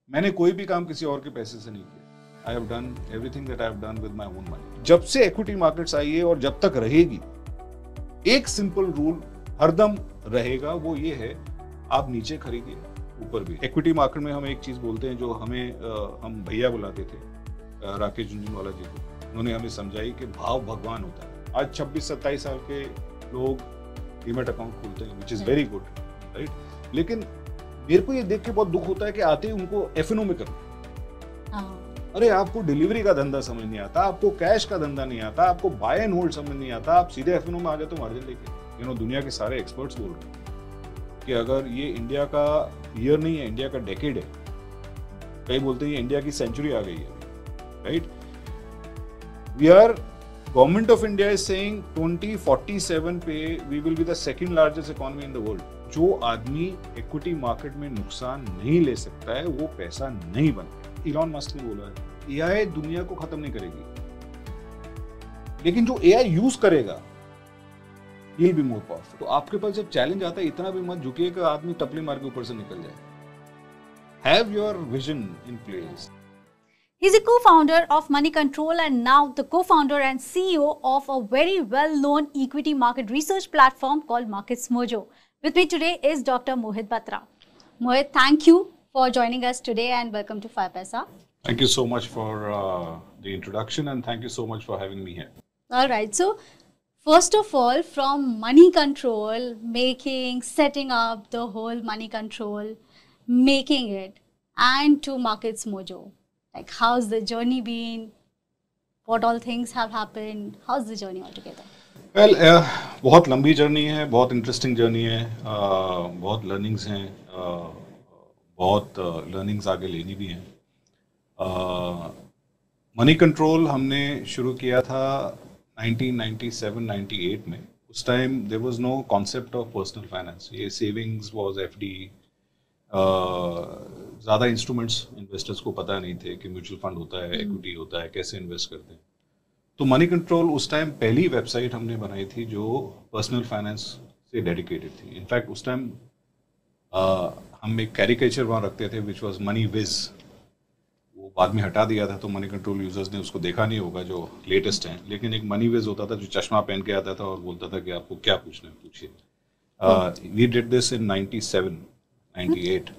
मैंने कोई भी काम किसी और के पैसे से नहीं किया। I have done everything that I have done with my own money. जब से इक्विटी मार्केट्स आई है और जब तक रहेगी, एक सिंपल रूल हरदम रहेगा, वो ये है, आप नीचे खरीदिए ऊपर भी। इक्विटी मार्केट में हम एक चीज बोलते हैं जो हम भैया बुलाते थे, राकेश झुंझुनवाला जी को, उन्होंने हमें समझाई कि भाव भगवान होता है। आज 26-27 साल के लोग डीमैट अकाउंट खोलते हैं, which is very good, right. लेकिन मेरे को ये देख के बहुत दुख होता है कि आते ही उनको एफएनओ में करना। अरे आपको डिलीवरी का धंधा समझ नहीं आता, आपको कैश का धंधा नहीं आता, आपको बाय एंड होल्ड समझ नहीं आता, आप सीधे एफएनओ में आ जाते हो मार्जिन लेके। दुनिया के सारे एक्सपर्ट्स बोल रहे हैं कि अगर ये इंडिया का ईयर नहीं है, इंडिया का डेकेड है। कई बोलते हैं ये इंडिया की सेंचुरी आ गई है, right. Government of India is saying 2047 पे we will be the second largest economy in the world. जो आदमी इक्विटी मार्केट में नुकसान नहीं ले सकता है वो पैसा नहीं बनता। इलॉन मस्क ने बोला है एआई दुनिया को खत्म नहीं करेगी, लेकिन जो एआई यूज करेगा he'll be more powerful। तो आपके पास जब चैलेंज आता है, इतना भी मत झुकिए कि आदमी टपली मार के ऊपर से निकल जाए। Have your vision in place। He's a co-founder of Money Control and now the co-founder and CEO of a very well-known equity market research platform called Markets Mojo. With me today is Dr. Mohit Batra. Mohit, thank you for joining us today and welcome to 5paisa. Thank you so much for the introduction and thank you so much for having me here. All right. So, first of all, from Money Control, setting up the whole Money Control, making it, and to Markets Mojo. Like, how's the journey been? What all things have happened? How's the journey altogether? Well, बहुत लंबी journey है, बहुत interesting journey है, बहुत learnings हैं, बहुत learnings आगे लेनी भी हैं। मनी कंट्रोल हमने शुरू किया था 1997-98 में। उस time there was no concept of personal finance. ये सेविंग्स वाज एफडी, ज़्यादा इंस्ट्रूमेंट्स इन्वेस्टर्स को पता नहीं थे कि म्यूचुअल फंड होता है, इक्विटी होता है, कैसे इन्वेस्ट करते हैं। तो मनी कंट्रोल उस टाइम पहली वेबसाइट हमने बनाई थी जो पर्सनल फाइनेंस से डेडिकेटेड थी। इनफैक्ट उस टाइम हम एक कैरिकेचर वहाँ रखते थे विच वाज मनी विज। वो बाद में हटा दिया था, तो मनी कंट्रोल यूजर्स ने उसको देखा नहीं होगा जो लेटेस्ट है। लेकिन एक मनी विज होता था जो चश्मा पहन के आता था और बोलता था कि आपको क्या पूछना है पूछिए। We did this in 97-98।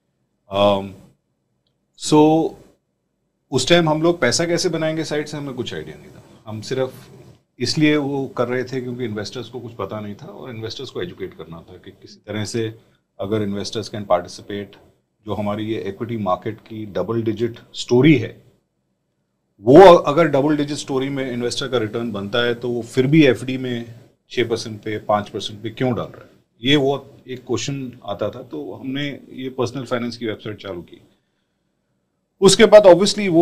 So उस टाइम हम लोग पैसा कैसे बनाएंगे साइट से हमें कुछ आइडिया नहीं था। हम सिर्फ इसलिए वो कर रहे थे क्योंकि इन्वेस्टर्स को कुछ पता नहीं था और इन्वेस्टर्स को एजुकेट करना था कि किसी तरह से अगर इन्वेस्टर्स कैन पार्टिसिपेट। जो हमारी ये इक्विटी मार्केट की डबल डिजिट स्टोरी है, वो अगर डबल डिजिट स्टोरी में इन्वेस्टर का रिटर्न बनता है तो वो फिर भी एफडी में 6% पे 5% पे क्यों डाल रहा है, ये वो एक क्वेश्चन आता था। तो हमने ये पर्सनल फाइनेंस की वेबसाइट चालू की। उसके बाद ऑब्वियसली वो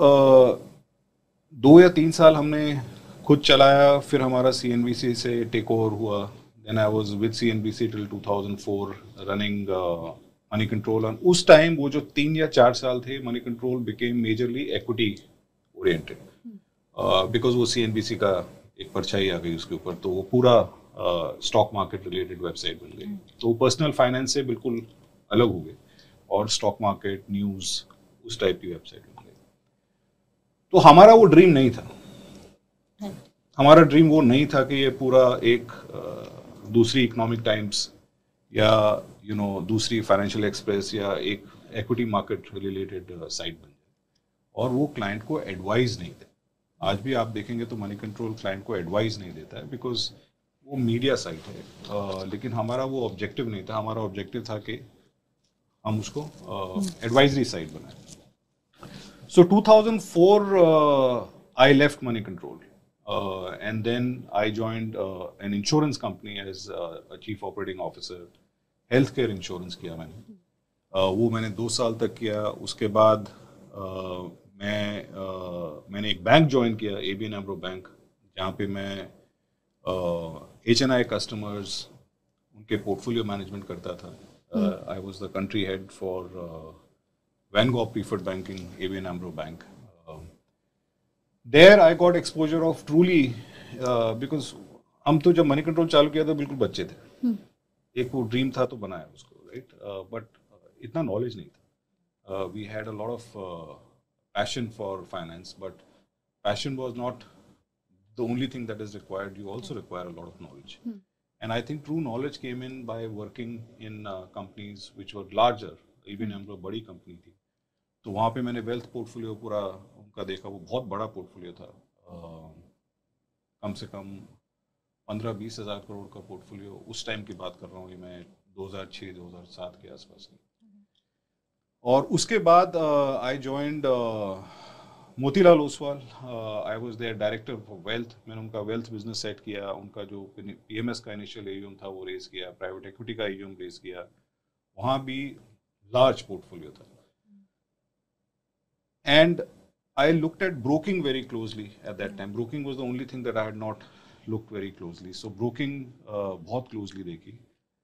2 या 3 साल हमने खुद चलाया, फिर हमारा CNBC से टेक ओवर हुआ। Then I was with CNBC till 2004 running money control. और उस टाइम वो जो 3 या 4 साल थे, money control became majorly equity oriented, because वो CNBC का एक परछाई आ गई उसके ऊपर, तो वो पूरा स्टॉक मार्केट रिलेटेड वेबसाइट बन गई। तो पर्सनल फाइनेंस से बिल्कुल अलग हो गए और स्टॉक मार्केट न्यूज़ उस टाइप की वेबसाइट बन गई। तो हमारा वो ड्रीम नहीं था। हमारा ड्रीम वो नहीं था कि ये पूरा एक दूसरी इकोनॉमिक टाइम्स या दूसरी फाइनेंशियल एक्सप्रेस या एक इक्विटी मार्केट रिलेटेड साइट बन जाए। और वो क्लाइंट को एडवाइस नहीं दे। आज भी आप देखेंगे तो मनी कंट्रोल क्लाइंट को एडवाइस नहीं देता है, बिकॉज वो मीडिया साइट है। लेकिन हमारा वो ऑब्जेक्टिव नहीं था। हमारा ऑब्जेक्टिव था कि हम उसको एडवाइजरी साइट बनाए। So 2004 I left Money Control and then I joined an insurance company as a chief operating officer। Health care insurance किया मैंने। वो मैंने 2 साल तक किया। उसके बाद मैंने एक बैंक ज्वाइन किया, ABN AMRO बैंक, जहाँ पे मैं HNI कस्टमर्स उनके पोर्टफोलियो मैनेजमेंट करता था। I was the country head for Van Gogh Preferred Banking, ABN AMRO Bank। There I got exposure of truly because हम तो जब मनी कंट्रोल चालू किया था बिल्कुल बच्चे थे। एक वो ड्रीम था तो बनाया उसको, राइट। बट इतना नॉलेज नहीं था। we had a lot of passion for finance, but passion was not the only thing that is required. You also require a lot of knowledge. And I think true knowledge came in by working in companies which were larger. even हम लोग बड़ी company थी, तो वहाँ पे मैंने wealth portfolio पूरा उनका देखा. वो बहुत बड़ा पोर्टफोलियो था, कम से कम 15-20 हज़ार करोड़ का पोर्टफोलियो. उस टाइम की बात कर रहा हूँ, ये मैं 2006-2007 के आसपास की. और उसके बाद I joined Motilal Oswal. I was there director for wealth. मैंने उनका वेल्थ बिजनेस सेट किया. उनका जो पीएमएस का इनिशियल एयूएम था वो रेज किया, प्राइवेट इक्विटी का एयूएम रेज किया. वहाँ भी लार्ज पोर्टफोलियो था. And I looked at broking very closely at that time. Broking was the only thing that I had not looked very closely. So broking बहुत closely देखी.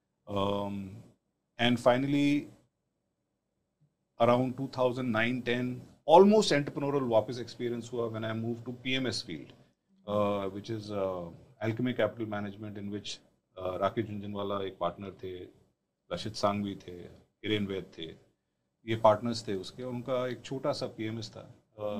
And finally around 2009-10 almost entrepreneurial वापस experience हुआ when I moved to PMS field, which is Alchemy Capital Management, in which Rakesh Jhunjhunwala एक partner थे, रशिद सांघवी थे, किरण वैद थे. ये partners थे उसके, और उनका एक छोटा सा PMS था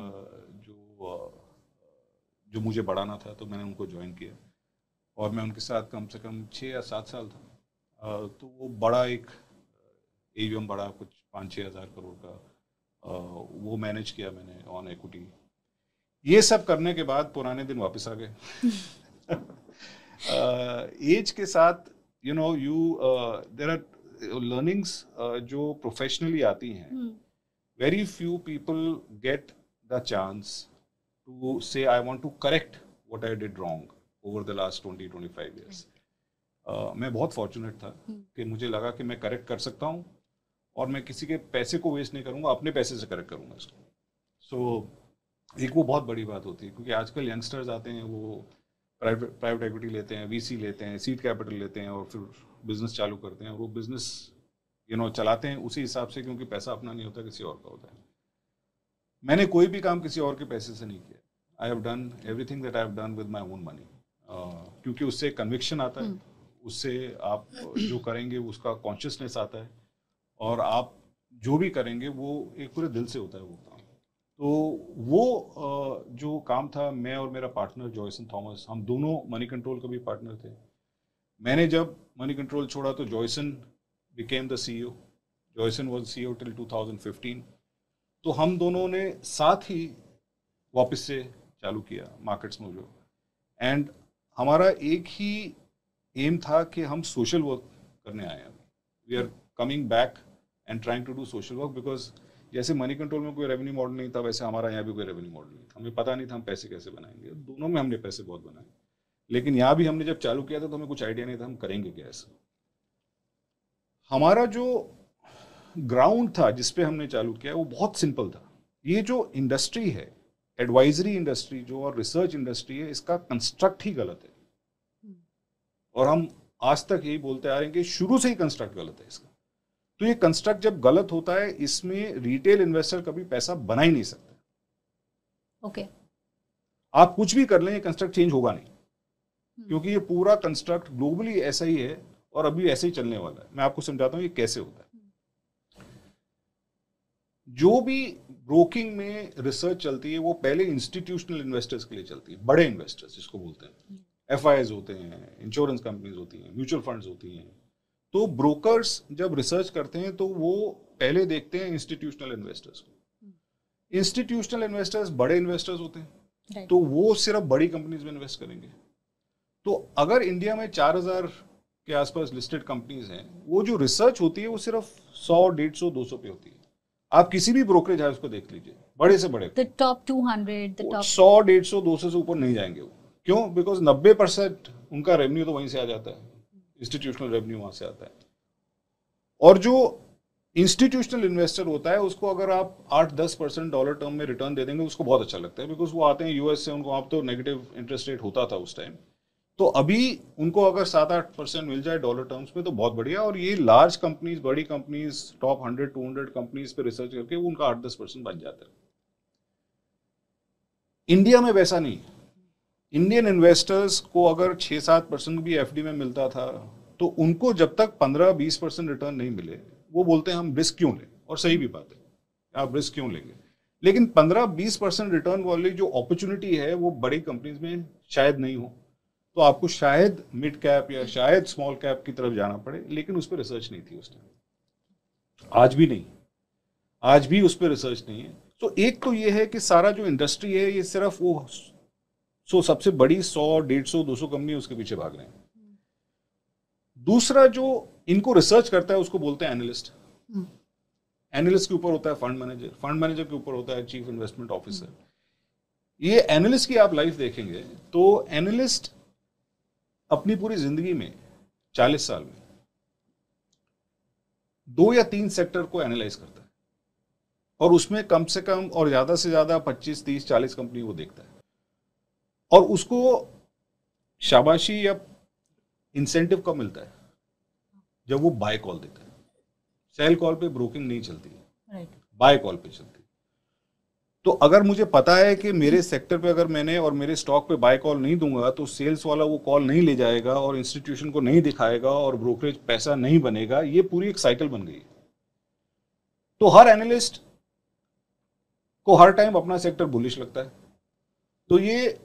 जो मुझे बढ़ाना था. तो मैंने उनको ज्वाइन किया और मैं उनके साथ कम से कम 6 या 7 साल था. तो वो बड़ा एक एयूएम बड़ा कुछ 5-6 हज़ार करोड़ का वो मैनेज किया मैंने ऑन इक्विटी. ये सब करने के बाद पुराने दिन वापस आ गए. एज के साथ you know there are learnings जो प्रोफेशनली आती हैं. Very few people get the chance to say, I want to correct what I did wrong over the last 20-25 years. मैं बहुत फॉर्चुनेट था कि मुझे लगा कि मैं करेक्ट कर सकता हूँ और मैं किसी के पैसे को वेस्ट नहीं करूँगा, अपने पैसे से करेक्ट करूँगा इसको. सो एक वो बहुत बड़ी बात होती है, क्योंकि आजकल यंगस्टर्स आते हैं, वो प्राइवेट इक्विटी लेते हैं, वीसी लेते हैं, सीड कैपिटल लेते हैं और फिर बिजनेस चालू करते हैं. और वो बिजनेस चलाते हैं उसी हिसाब से, क्योंकि पैसा अपना नहीं होता, किसी और का होता है. मैंने कोई भी काम किसी और के पैसे से नहीं किया. I have done everything that I have done with my own money, क्योंकि उससे कन्विक्शन आता है, उससे आप जो करेंगे उसका कॉन्शियसनेस आता है, और आप जो भी करेंगे वो एक पूरे दिल से होता है वो काम. तो वो जो काम था, मैं और मेरा पार्टनर जॉयसन थॉमस, हम दोनों मनी कंट्रोल का भी पार्टनर थे. मैंने जब मनी कंट्रोल छोड़ा तो जॉयसन became the CEO. Joyson was CEO till 2015. तो हम दोनों ने साथ ही वापस से चालू किया मार्केट्स मोजो. एंड हमारा एक ही एम था कि हम सोशल वर्क करने आए हैं. We are coming back and trying to do social work, because जैसे मनी कंट्रोल में कोई रेवेन्यू मॉडल नहीं था, वैसे हमारा यहाँ भी कोई रेवेन्यू मॉडल नहीं था. हमें पता नहीं था हम पैसे कैसे बनाएंगे. दोनों में हमने पैसे बहुत बनाए, लेकिन यहाँ भी हमने जब चालू किया था तो हमें कुछ आइडिया नहीं था हम करेंगे क्या ऐसा. हमारा जो ग्राउंड था जिस पे हमने चालू किया वो बहुत सिंपल था. ये जो इंडस्ट्री है, एडवाइजरी इंडस्ट्री जो और रिसर्च इंडस्ट्री है, इसका कंस्ट्रक्ट ही गलत है. और हम आज तक यही बोलते आ रहे हैं कि शुरू से ही कंस्ट्रक्ट गलत है इसका. तो ये कंस्ट्रक्ट जब गलत होता है, इसमें रिटेल इन्वेस्टर कभी पैसा बना ही नहीं सकता. ओके. आप कुछ भी कर लें, ये कंस्ट्रक्ट चेंज होगा नहीं, क्योंकि ये पूरा कंस्ट्रक्ट ग्लोबली ऐसा ही है और अभी ऐसे ही चलने वाला है. मैं आपको समझाता हूँ ये कैसे होता है. जो भी ब्रोकिंग में रिसर्च चलती है वो पहले इंस्टीट्यूशनल इन्वेस्टर्स के लिए चलती है, बड़े इन्वेस्टर्स जिसको बोलते हैं. एफआईएस होते हैं, इंश्योरेंस कंपनीज होती हैं, म्यूचुअल फंड्स होती हैं. तो ब्रोकर्स जब रिसर्च करते हैं तो वो पहले देखते हैं इंस्टीट्यूशनल इन्वेस्टर्स को. इंस्टीट्यूशनल इन्वेस्टर्स बड़े इन्वेस्टर्स होते हैं, तो वो सिर्फ बड़ी कंपनीज में इन्वेस्ट करेंगे. तो अगर इंडिया में 4000 के आसपास लिस्टेड कंपनीज हैं, वो जो रिसर्च होती है वो सिर्फ 100, 150, 200 पे होती है. आप किसी भी ब्रोकरेज हाउस को देख लीजिए, बड़े से बड़े, the top 200, the top 100, 150, 200 से ऊपर नहीं जाएंगे वो. क्यों? बिकॉज 90% उनका रेवेन्यू तो वहीं से आ जाता है, इंस्टीट्यूशनल रेवेन्यू वहां से आता है. और जो इंस्टीट्यूशनल इन्वेस्टर होता है उसको अगर आप 8-10% डॉलर टर्म में रिटर्न दे देंगे उसको बहुत अच्छा लगता है, बिकॉज वो आते हैं यूएस से, उनको आप तो नेगेटिव इंटरेस्ट रेट होता था उस टाइम. तो अभी उनको अगर 7-8% मिल जाए डॉलर टर्म्स में तो बहुत बढ़िया. और ये लार्ज कंपनीज, बड़ी कंपनीज, टॉप 100-200 कंपनीज पे रिसर्च करके वो उनका 8-10% बन जाता है. इंडिया में वैसा नहीं. इंडियन इन्वेस्टर्स को अगर 6-7% भी एफडी में मिलता था तो उनको जब तक 15-20% रिटर्न नहीं मिले वो बोलते हैं हम रिस्क क्यों लें. और सही भी बात है, आप रिस्क क्यों लेंगे? लेकिन 15-20% रिटर्न वाली जो अपॉर्चुनिटी है वो बड़ी कंपनीज में शायद नहीं हो, तो आपको शायद मिड कैप या शायद स्मॉल कैप की तरफ जाना पड़े, लेकिन उस पर रिसर्च नहीं थी उस टाइम, आज भी नहीं, आज भी उस पर रिसर्च नहीं है। तो एक तो ये है कि सारा जो इंडस्ट्री है ये सिर्फ वो सबसे बड़ी 100, 150, 200 कंपनी उसके पीछे भाग रहे हैं। दूसरा जो इनको रिसर्च करता है उसको बोलते हैं एनालिस्ट। एनालिस्ट के ऊपर होता है फंड मैनेजर, फंड मैनेजर के ऊपर होता है चीफ इन्वेस्टमेंट ऑफिसर। ये एनालिस्ट की आप लाइफ देखेंगे तो एनालिस्ट अपनी पूरी जिंदगी में 40 साल में 2 या 3 सेक्टर को एनालाइज करता है और उसमें कम से कम और ज्यादा से ज्यादा 25, 30, 40 कंपनी वो देखता है और उसको शाबाशी या इंसेंटिव कब मिलता है? जब वो बाय कॉल देता है। सेल कॉल पे ब्रोकिंग नहीं चलती है, बाय कॉल पे चलती है। तो अगर मुझे पता है कि मेरे सेक्टर पे अगर मैंने और मेरे स्टॉक पे बाय कॉल नहीं दूंगा तो सेल्स वाला वो कॉल नहीं ले जाएगा और इंस्टीट्यूशन को नहीं दिखाएगा और ब्रोकरेज पैसा नहीं बनेगा, ये पूरी एक साइकिल बन गई। तो हर एनालिस्ट को हर टाइम अपना सेक्टर बुलिश लगता है। तो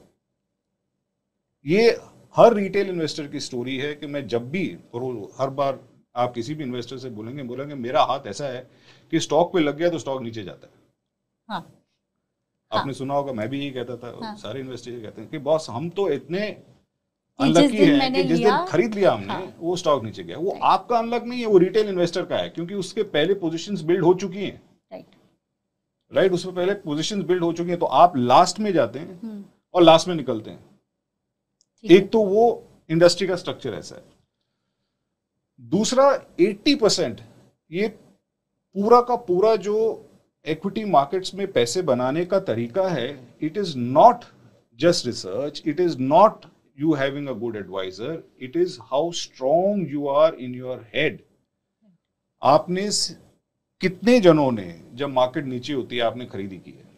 ये हर रिटेल इन्वेस्टर की स्टोरी है कि मैं जब भी, और हर बार आप किसी भी इन्वेस्टर से बोलेंगे मेरा हाथ ऐसा है कि स्टॉक पे लग गया तो स्टॉक नीचे जाता है। हाँ, आपने सुना होगा, मैं भी यही कहता था, हाँ, सारे इन्वेस्टर ये कहते हैं कि बॉस हम तो इतने अनलकी हैं कि जिस दिन खरीद लिया हमने, हाँ, वो स्टॉक नीचे गया। वो आपका अनलक नहीं है, वो रिटेल इन्वेस्टर का है, क्योंकि उसके पहले पोजीशंस बिल्ड हो चुकी हैं। राइट, उसमें पहले पोजीशंस बिल्ड हो चुकी हैं, तो आप लास्ट में जाते हैं और लास्ट में निकलते हैं। एक तो वो इंडस्ट्री का स्ट्रक्चर ऐसा है। दूसरा 80% ये पूरा का पूरा जो इक्विटी मार्केट्स में पैसे बनाने का तरीका है, it is not just research, it is not you having a good advisor, it is how strong you are in your head. आपने कितने जनों ने जब मार्केट नीचे होती है आपने खरीदी की है?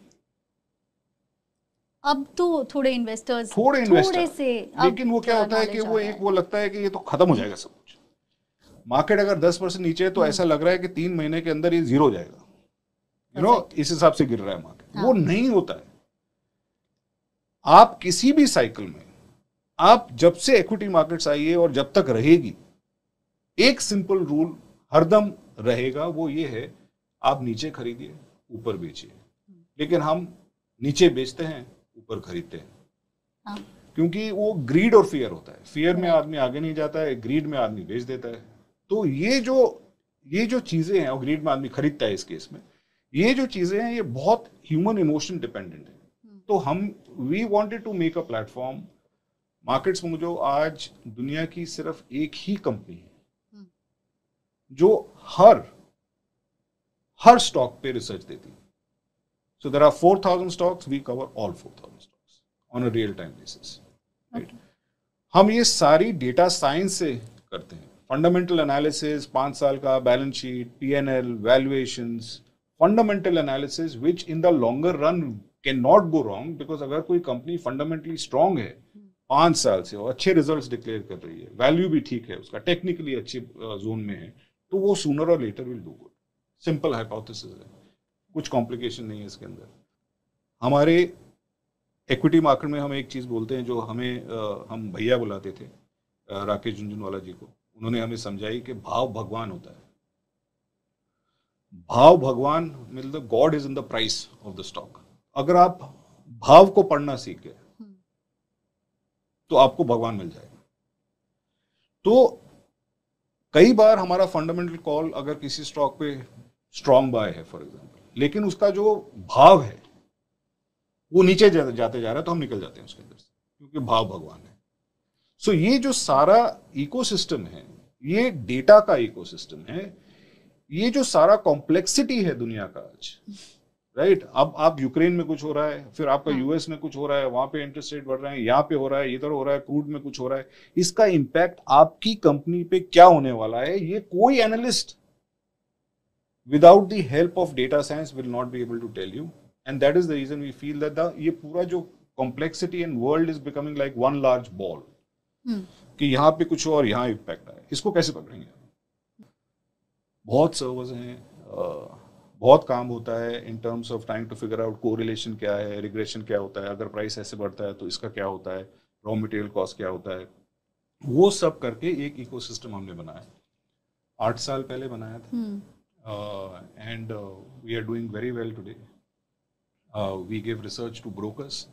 अब तो थोड़े इन्वेस्टर्स से, लेकिन वो क्या होता है कि वो लगता है कि ये तो खत्म हो जाएगा सब कुछ। मार्केट अगर 10% नीचे है तो ऐसा लग रहा है कि 3 महीने के अंदर ये जीरो हो जाएगा, इस हिसाब से गिर रहा है मार्केट। वो नहीं होता है। आप किसी भी साइकिल में, आप जब से इक्विटी मार्केट्स आई है और जब तक रहेगी, एक सिंपल रूल हरदम रहेगा, वो ये है, आप नीचे खरीदिए ऊपर बेचिए। लेकिन हम नीचे बेचते हैं ऊपर खरीदते हैं, क्योंकि वो ग्रीड और फियर होता है। फियर में आदमी आगे नहीं जाता है, ग्रीड में आदमी बेच देता है। तो ये जो चीजें हैं, और ग्रीड में आदमी खरीदता है इस केस में, ये जो चीजें हैं ये बहुत ह्यूमन इमोशन डिपेंडेंट है। तो we wanted to make a platform markets में जो आज दुनिया की सिर्फ एक ही कंपनी है जो हर स्टॉक पे रिसर्च देती है। So there are 4000 stocks, we cover all 4000 stocks on a real time basis. Right, हम ये सारी डेटा साइंस से करते हैं। फंडामेंटल एनालिसिस, 5 साल का balance sheet, PNL, valuations, fundamental analysis which in the longer run can not go wrong, because अगर कोई कंपनी फंडामेंटली स्ट्रांग है 5 साल से और अच्छे रिजल्ट्स डिक्लेयर कर रही है, वैल्यू भी ठीक है, उसका टेक्निकली अच्छे जोन में है, तो वो सूनर और later will do good. Simple hypothesis है, कुछ कॉम्प्लिकेशन नहीं है इसके अंदर। हमारे इक्विटी मार्केट में हम एक चीज बोलते हैं जो हम भैया बुलाते थे, राकेश झुंझुनवाला जी को। उन्होंने हमें समझाई कि भाव भगवान होता है। भाव भगवान मतलब god is in the price of the stock. अगर आप भाव को पढ़ना सीख गए तो आपको भगवान मिल जाएगा। तो कई बार हमारा फंडामेंटल कॉल अगर किसी स्टॉक पे स्ट्रॉन्ग बाय है फॉर एग्जांपल, लेकिन उसका जो भाव है वो नीचे जाते जा रहा है, तो हम निकल जाते हैं उसके अंदर से, क्योंकि भाव भगवान है। सो ये जो सारा इकोसिस्टम है, ये डेटा का इकोसिस्टम है, ये जो सारा कॉम्प्लेक्सिटी है दुनिया का आज, राइट। अब आप यूक्रेन में कुछ हो रहा है, फिर आपका यूएस में कुछ हो रहा है, वहां पे इंटरेस्ट रेट बढ़ रहे हैं, यहाँ पे हो रहा है, इधर हो रहा है, क्रूड में कुछ हो रहा है। इसका इम्पैक्ट आपकी कंपनी पे क्या होने वाला है, ये कोई analyst without the help of data science will not be able to tell you. And that is the reason we feel that ये पूरा जो complexity and world is becoming like one large ball, कि यहाँ पे कुछ और यहाँ impact आए, इसको कैसे पकड़ेंगे? बहुत सर्वर्स हैं, बहुत काम होता है in terms of trying to figure out correlation क्या है, रिग्रेशन क्या होता है, अगर प्राइस ऐसे बढ़ता है तो इसका क्या होता है, रॉ मटेरियल कॉस्ट क्या होता है, वो सब करके एक इकोसिस्टम हमने बनाया, 8 साल पहले बनाया था, and we are doing very well today. We give research to brokers.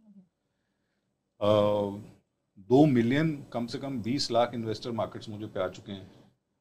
2 million, कम से कम 20 लाख इन्वेस्टर मार्केट्स मुझे पे आ चुके हैं.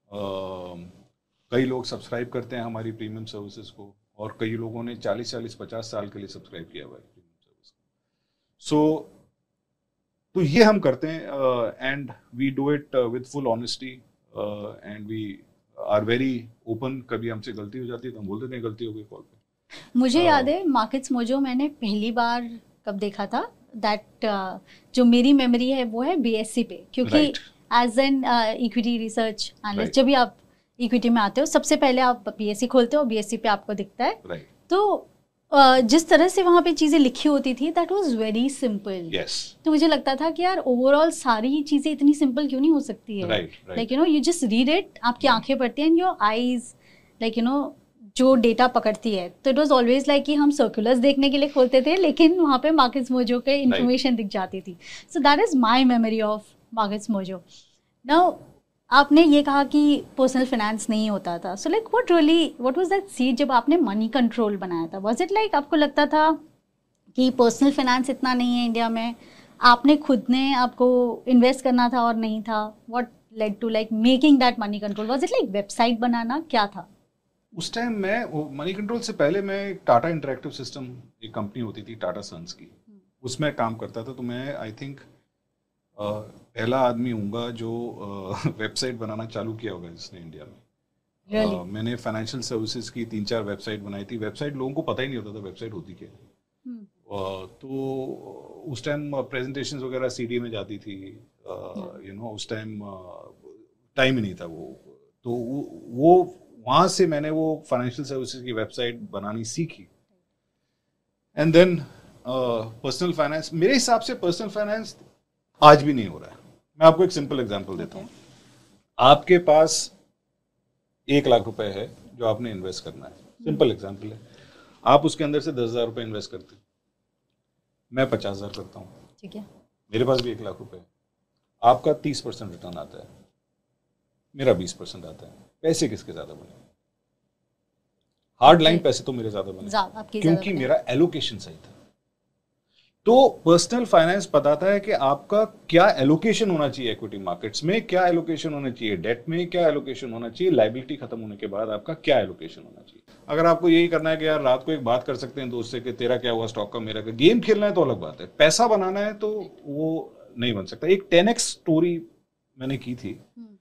कई लोग सब्सक्राइब करते हैं हमारी प्रीमियम सर्विसेज को, और कई लोगों ने 40-50 साल के लिए सब्सक्राइब किया हुआ है प्रीमियम सर्विस को. सो तो ये हम करते हैं, and we do it with full honesty, and we are very open. कभी हमसे गलती हो जाती है तो हम बोल देते हैं गलती हो गई कॉल पे. मुझे याद है मार्केट्स मोजो मैंने पहली बार कब देखा था, दैट जो मेरी मेमोरी है वो है बीएससी पे, क्योंकि as an equity research analyst जब भी आप इक्विटी में आते हो सबसे पहले आप बीएससी खोलते हो, बीएससी पे आपको दिखता है. तो जिस तरह से वहाँ पे चीज़ें लिखी होती थी दैट वाज वेरी सिंपल. तो मुझे लगता था कि यार ओवरऑल सारी चीज़ें इतनी सिंपल क्यों नहीं हो सकती है. Like you know you just read it, आपकी आंखें पढ़ती हैं and your eyes like you know जो डेटा पकड़ती है. तो इट वाज ऑलवेज लाइक कि हम सर्कुलर्स देखने के लिए खोलते थे लेकिन वहाँ पे मार्केट्स मोजो के इन्फॉर्मेशन दिख जाती थी. So that is my memory of Markets Mojo. Now आपने ये कहा कि पर्सनल फाइनेंस नहीं होता था. So like what was that seed जब आपने मनी कंट्रोल बनाया था? वाज इट लाइक आपको लगता था कि पर्सनल फाइनेंस इतना नहीं है इंडिया में, आपने खुद ने आपको इन्वेस्ट करना था और नहीं था? What led to like making that Moneycontrol? Was it like website बनाना, क्या था उस टाइम? मैं मनी कंट्रोल से पहले मैं टाटा इंटरेक्टिव सिस्टम, एक कंपनी होती थी टाटा सन्स की, उसमें काम करता था. तो मैं आई थिंक पहला आदमी हूँगा जो वेबसाइट बनाना चालू किया होगा जिसने इंडिया में. really? मैंने फाइनेंशियल सर्विसेज की 3-4 वेबसाइट बनाई थी. वेबसाइट लोगों को पता ही नहीं होता था वेबसाइट होती क्या है. तो उस टाइम प्रेजेंटेशंस वगैरह सीडी में जाती थी, यू नो उस टाइम टाइम ही नहीं था वो. तो वो वहाँ से मैंने वो फाइनेंशियल सर्विसेज की वेबसाइट बनानी सीखी. एंड देन पर्सनल फाइनेंस, मेरे हिसाब से पर्सनल फाइनेंस आज भी नहीं हो रहा है. मैं आपको एक सिंपल एग्जांपल देता हूँ. आपके पास 1 लाख रुपए है जो आपने इन्वेस्ट करना है. सिंपल एग्जांपल है. आप उसके अंदर से 10,000 रुपए इन्वेस्ट करते हैं, मैं 50,000 करता हूँ. ठीक है. मेरे पास भी 1 लाख रुपए है. आपका 30% रिटर्न आता है, मेरा 20% आता है. पैसे किसके ज्यादा बने? हार्ड लाइन पैसे तो मेरे ज्यादा बने क्योंकि मेरा एलोकेशन सही था. तो पर्सनल फाइनेंस बताता है कि आपका क्या एलोकेशन होना चाहिए इक्विटी मार्केट्स में, क्या एलोकेशन होना चाहिए डेट में, क्या एलोकेशन होना चाहिए लायबिलिटी खत्म होने के बाद आपका क्या एलोकेशन होना चाहिए. अगर आपको यही करना है कि यार रात को एक बात कर सकते हैं दोस्त से कि तेरा क्या हुआ स्टॉक का, मेरा क्या, गेम खेलना है तो अलग बात है. पैसा बनाना है तो वो नहीं बन सकता. एक 10x स्टोरी मैंने की थी,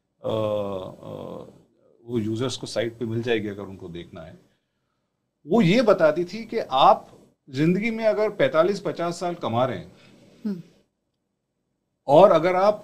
वो यूजर्स को साइट पे मिल जाएगी अगर उनको देखना है. वो ये बताती थी कि आप जिंदगी में अगर 45-50 साल कमा रहे हैं और अगर आप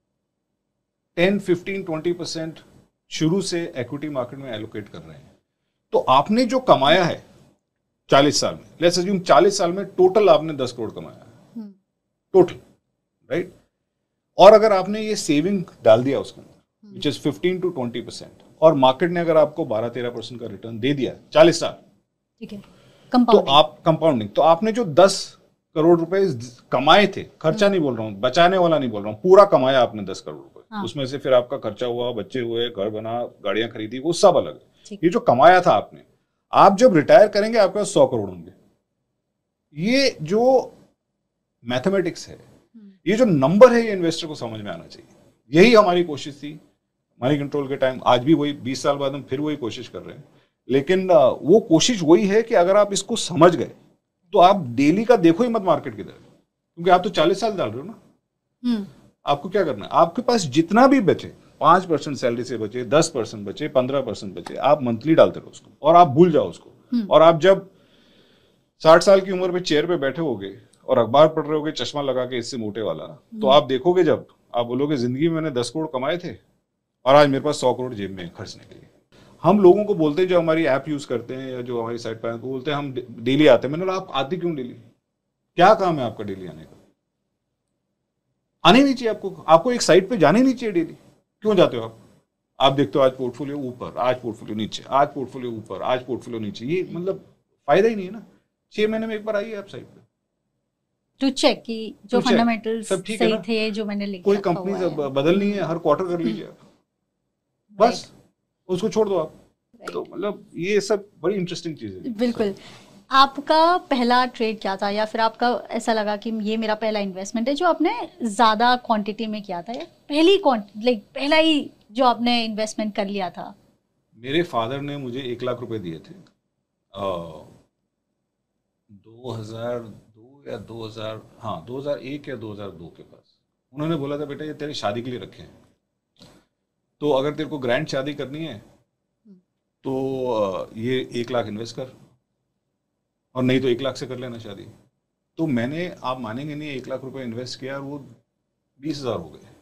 10-15-20% शुरू से इक्विटी मार्केट में एलोकेट कर रहे हैं तो आपने जो कमाया है 40 साल में, लेट्स अज्यूम 40 साल में टोटल आपने 10 करोड़ कमाया है टोटल, राइट. और अगर आपने ये सेविंग डाल दिया उसके अंदर विच इज 15-20% और मार्केट ने अगर आपको 12-13% का रिटर्न दे दिया 40 साल, ठीक है, तो आप कंपाउंडिंग, तो आपने जो 10 करोड़ रुपए कमाए थे, खर्चा नहीं बोल रहा हूँ, बचाने वाला नहीं बोल रहा हूँ, पूरा कमाया आपने 10 करोड़ रुपए. हाँ. उसमें से फिर आपका खर्चा हुआ, बच्चे हुए, घर बना, गाड़ियां खरीदी, वो सब अलग है. ये जो कमाया था आपने, आप जब रिटायर करेंगे आपके पास 100 करोड़ होंगे. ये जो मैथमेटिक्स है, ये जो नंबर है, ये इन्वेस्टर को समझ में आना चाहिए. यही हमारी कोशिश थी मनी कंट्रोल के टाइम. आज भी वही, 20 साल बाद हम फिर वही कोशिश कर रहे हैं. लेकिन वो कोशिश वही है कि अगर आप इसको समझ गए तो आप डेली का देखो ही मत मार्केट की तरफ, क्योंकि आप तो 40 साल डाल रहे हो ना. आपको क्या करना है, आपके पास जितना भी बचे, 5% सैलरी से बचे, 10% बचे, 15% बचे, आप मंथली डालते रहो उसको और आप भूल जाओ उसको. और आप जब 60 साल की उम्र पे चेयर पे बैठे होगे और अखबार पढ़ रहे होगे चश्मा लगा के इससे मोटे वाला, तो आप देखोगे, जब आप बोलोगे जिंदगी में मैंने 10 करोड़ कमाए थे और आज मेरे पास 100 करोड़ जेब में खर्चने के लिए. हम लोगों को बोलते हैं जो हमारी ऐप यूज करते हैं या जो हमारी साइट पर बोलते हैं हम डेली आते हैं. मैंने बोला आप आते क्यों डेली? क्या काम है आपका डेली आने का? आने नहीं चाहिए आपको. आपको एक साइट पे जाने नहीं चाहिए डेली. क्यों जाते हो आप? आप देखते हो आज पोर्टफोलियो ऊपर, आज पोर्टफोलियो नीचे, आज पोर्टफोलियो ऊपर, आज पोर्टफोलियो नीचे, ये मतलब फायदा ही नहीं है ना। 6 महीने में एक बार आइए आप साइट पे टू चेक कि जो फंडामेंटल्स सब ठीक है सही ना? थे जो मैंने लिखा कोई हुआ कंपनी है। बदलनी है, हर क्वार्टर कर लीजिए आप, बस उसको छोड़ दो आप। तो मतलब ये सब बड़ी इंटरेस्टिंग चीज है। बिल्कुल। आपका पहला ट्रेड क्या था, या फिर आपका ऐसा लगा कि ये मेरा पहला इन्वेस्टमेंट है जो आपने ज्यादा क्वांटिटी में किया था, या पहला ही जो आपने इन्वेस्टमेंट कर लिया था? मेरे फादर ने मुझे 1 लाख रुपए दिए थे 2002 या 2000, हाँ 2001 या 2002 के पास। उन्होंने बोला था बेटा ये तेरी शादी के लिए रखे हैं, तो अगर तेरे को ग्रैंड शादी करनी है तो ये 1 लाख इन्वेस्ट कर, और नहीं तो 1 लाख से कर लेना शादी। तो मैंने, आप मानेंगे नहीं, 1 लाख रुपए इन्वेस्ट किया और वो 20,000 हो गए।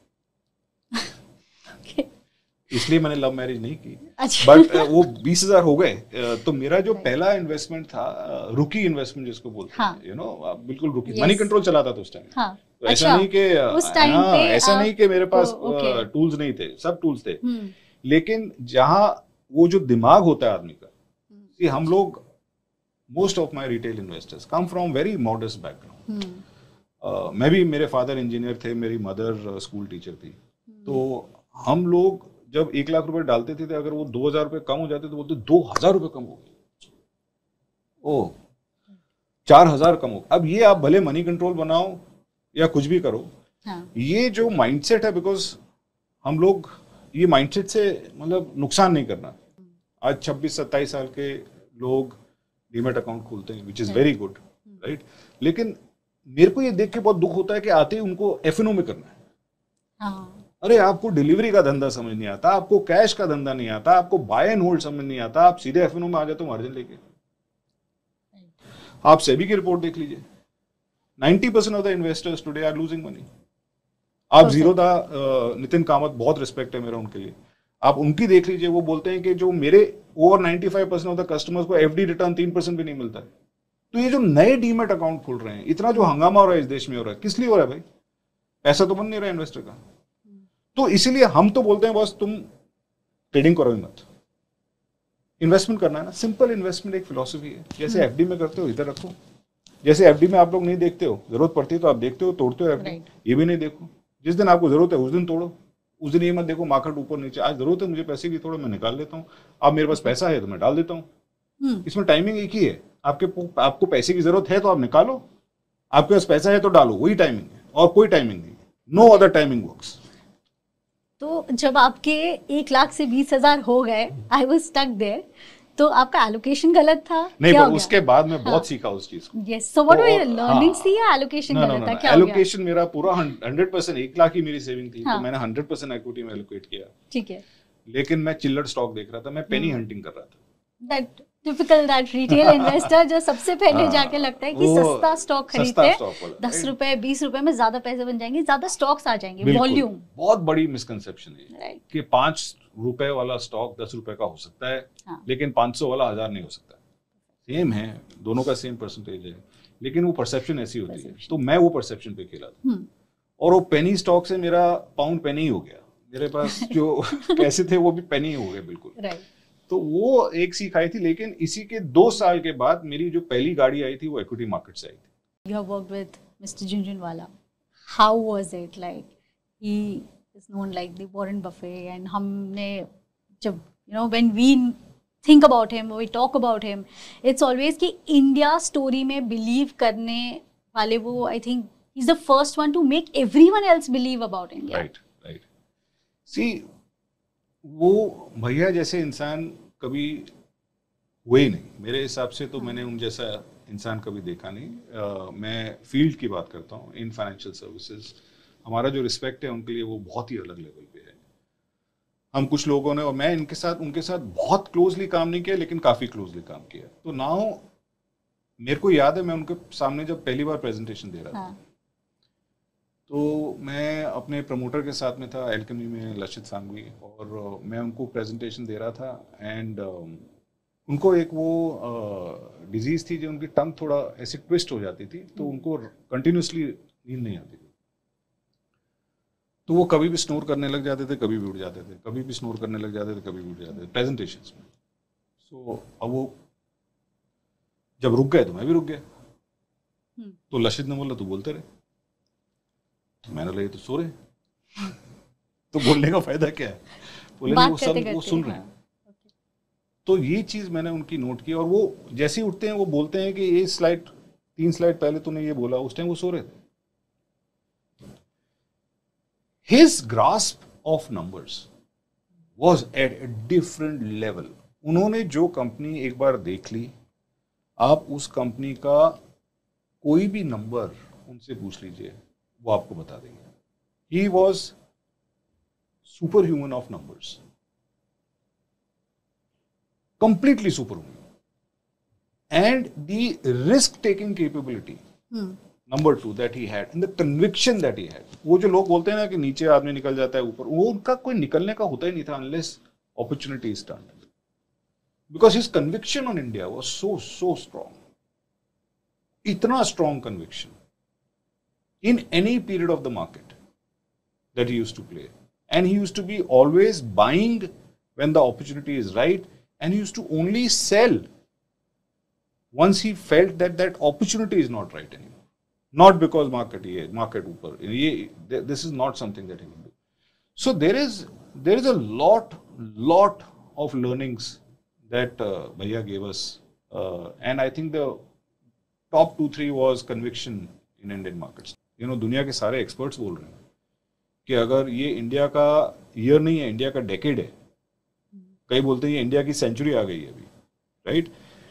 इसलिए मैंने लव मैरिज नहीं की। अच्छा। बट वो 20,000 हो गए। तो मेरा जो पहला इन्वेस्टमेंट था, रुकी इन्वेस्टमेंट जिसको बोलते हैं, यू नो, बिल्कुल रुकी। मनी कंट्रोल चलाता था उस टाइम। हाँ, तो ऐसा नहीं कि उस टाइम पे ऐसा नहीं कि मेरे पास टूल्स नहीं थे, सब टूल्स थे। लेकिन जहाँ वो जो दिमाग होता है आदमी का, कि हम लोग, most of my retail investors come from very modest background. मैं भी, मेरे फादर इंजीनियर थे, मेरी मदर स्कूल टीचर थी। तो हम लोग जब 1 लाख रुपए डालते थे, अगर वो 2,000 रुपए कम हो जाते तो बोलते 2,000 रुपए कम हो गए, ओ 4,000 कम हो। अब ये आप भले मनी कंट्रोल बनाओ या कुछ भी करो, ये जो माइंडसेट है, बिकॉज हम लोग ये माइंडसेट से मतलब नुकसान नहीं करना। आज 26-27 साल के लोग डीमैट अकाउंट खोलते हैं, which is very good, right. लेकिन मेरे को ये देख के बहुत दुख होता है कि आते ही उनको एफएनओ में करना है। अरे आपको डिलीवरी का धंधा समझ नहीं आता, आपको कैश का धंधा नहीं आता, आपको बाय एंड होल्ड समझ नहीं आता, आप सीधे एफएनओ में आ जाते हो मार्जिन लेके। आप सेबी की रिपोर्ट देख लीजिए, 90% of the investors today are losing money. आप जीरो दा नितिन कामत, बहुत रिस्पेक्ट है मेरा उनके लिए, आप उनकी देख लीजिए, वो बोलते हैं कि जो मेरे ओवर 95% ऑफ द कस्टमर्स को एफडी रिटर्न 3% भी नहीं मिलता है। तो ये जो नए डीमैट अकाउंट खोल रहे हैं, इतना जो हंगामा हो रहा है इस देश में हो रहा है, किस लिए हो रहा है भाई? पैसा तो बन नहीं रहा इन्वेस्टर का। तो इसीलिए हम तो बोलते हैं बस तुम ट्रेडिंग करो ही मत, इन्वेस्टमेंट करना है ना, सिंपल इन्वेस्टमेंट एक फिलॉसफी है। जैसे एफडी में करते हो इधर रखो, जैसे एफडी में आप लोग नहीं देखते हो, जरूरत पड़ती है तो आप देखते हो, तोड़ते हो एफडी, ये भी नहीं देखो। जिस दिन आपको जरूरत है उस दिन तोड़ो, उस दिन ये मत देखो मार्केट ऊपर नीचे। आज जरूरत है मुझे पैसे की, थोड़ा मैं निकाल लेता हूँ, अब मेरे पास पैसा है तो मैं डाल देता हूँ। इसमें टाइमिंग एक ही है, आपको पैसे की जरूरत है तो आप निकालो, आपके पास पैसा है तो डालो, वही टाइमिंग है, और कोई टाइमिंग नहीं, नो अदर टाइमिंग वर्क्स। तो जब आपके 1 लाख से 20,000 हो गए, आई वाज स्टक देयर, तो आपका एलोकेशन गलत था? नहीं, पर उसके बाद मैं बहुत सीखा उस चीज को। Yes, so what were your learnings थी, या एलोकेशन गलत था? क्या एलोकेशन मेरा पूरा 100%, 1 लाख ही मेरी सेविंग थी, तो मैंने 100% इक्विटी में एलोकेट किया। ठीक है। लेकिन मैं चिल्लर स्टॉक देख रहा था, मैं पेनी हंटिंग कर रहा था। That typical that retail investor जो सबसे पहले जाके लगता है कि सस्ता स्टॉक खरीदते हैं, 10 रुपए 20 रुपए में ज्यादा पैसे बन जाएंगे, ज्यादा स्टॉक्स आ जाएंगे, वॉल्यूम। बहुत बड़ी मिसकंसेप्शन है कि 5 रुपए वाला स्टॉक 10 रुपए का हो सकता है, लेकिन 500 वाला 1000 नहीं हो सकता। सेम है, दोनों का सेम परसेंटेज है, लेकिन वो परसेप्शन ऐसी होती है। तो मैं वो परसेप्शन पे खेला था, और वो पेनी स्टॉक से मेरा पाउंड पेनी हो गया। मेरे पास जो पैसे थे वो भी पेनी हो गए, बिल्कुल। तो वो एक सीख आई थी। लेकिन इसी के 2 साल के बाद मेरी जो पहली गाड़ी आई थी वो इक्विटी मार्केट से आई थी। You have worked with Mr. Jhunjhunwala. How was it like? He is known like the Warren Buffett, and हमने जब when we think about him, we talk about him, it's always कि India story में believe करने वाले वो, I think he's the first one to make everyone else believe about India. Right. See, वो भैया जैसे इंसान कभी हुए ही नहीं मेरे हिसाब से। तो मैंने उन जैसा इंसान कभी देखा नहीं। मैं फील्ड की बात करता हूँ, इन फाइनेंशियल सर्विसेज हमारा जो रिस्पेक्ट है उनके लिए वो बहुत ही अलग लेवल पे है। हम कुछ लोगों ने, और मैं उनके साथ बहुत क्लोजली काम नहीं किया, लेकिन काफ़ी क्लोजली काम किया। तो नाउ मेरे को याद है, मैं उनके सामने जब पहली बार प्रेजेंटेशन दे रहा था, तो मैं अपने प्रमोटर के साथ में था एल्केमी में, लक्षित सांघवी, और मैं उनको प्रेजेंटेशन दे रहा था। एंड उनको एक वो डिजीज़ थी जो उनकी टंग थोड़ा ऐसे ट्विस्ट हो जाती थी, तो उनको कंटिन्यूसली नींद नहीं आती थी। तो वो कभी भी स्नोर करने लग जाते थे, कभी भी उठ जाते थे, कभी भी स्नोर करने लग जाते थे, कभी भी उठ जाते थे प्रेजेंटेशंस में। सो अब वो जब रुक गए तो मैं भी रुक गया। तो लशित ने बोला तू बोलते रहे, तो मैंने लगे तो सो रहे तो बोलने का फायदा क्या है, बोले नहीं, वो सब वो सुन रहे हैं। तो ये चीज मैंने उनकी नोट की, और वो जैसे ही उठते हैं वो बोलते हैं कि ये स्लाइड 3 स्लाइड पहले तूने ये बोला, उस टाइम वो सो रहे थे। His grasp of numbers was at a different level. उन्होंने जो कंपनी एक बार देख ली, आप उस कंपनी का कोई भी नंबर उनसे पूछ लीजिए, वो आपको बता देंगे। He was super human of numbers, completely super human. And the risk taking capability number 2 that he had, and the conviction that he had. वो जो लोग बोलते हैं ना कि नीचे आदमी निकल जाता है ऊपर, वो उनका कोई निकलने का होता ही नहीं था unless opportunity is turned, because his conviction on India was so strong, इतना strong conviction in any period of the market that he used to play. And he used to be always buying when the opportunity is right, and he used to only sell once he felt that that opportunity is not right anymore. Not because market upar. This is not something that he will do. So there is a lot of learnings that Bhaiya gave us, and I think the top 2-3 was conviction in Indian markets. दुनिया के सारे experts बोल रहे हैं कि अगर ये India का ईयर नहीं है, इंडिया का डेकेड है। कई बोलते हैं ये इंडिया की सेंचुरी आ गई है अभी, right?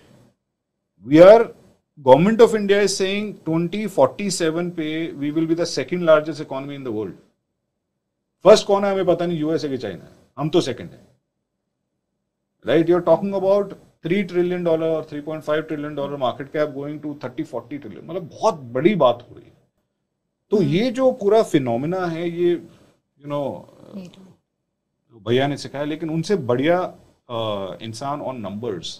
Government of India is saying 2047 पे we will be the second largest economy in the world. First कौन है हमें पता नहीं, यूएस है कि चाइना है, हम तो सेकंड है, right? You are talking about $3 trillion और $3.5 trillion market cap going to 30-40 trillion, मतलब बहुत बड़ी बात हो रही है। तो ये जो पूरा फिनोमिना है, ये भैया ने सिखाया, लेकिन उनसे बढ़िया इंसान ऑन नंबर्स,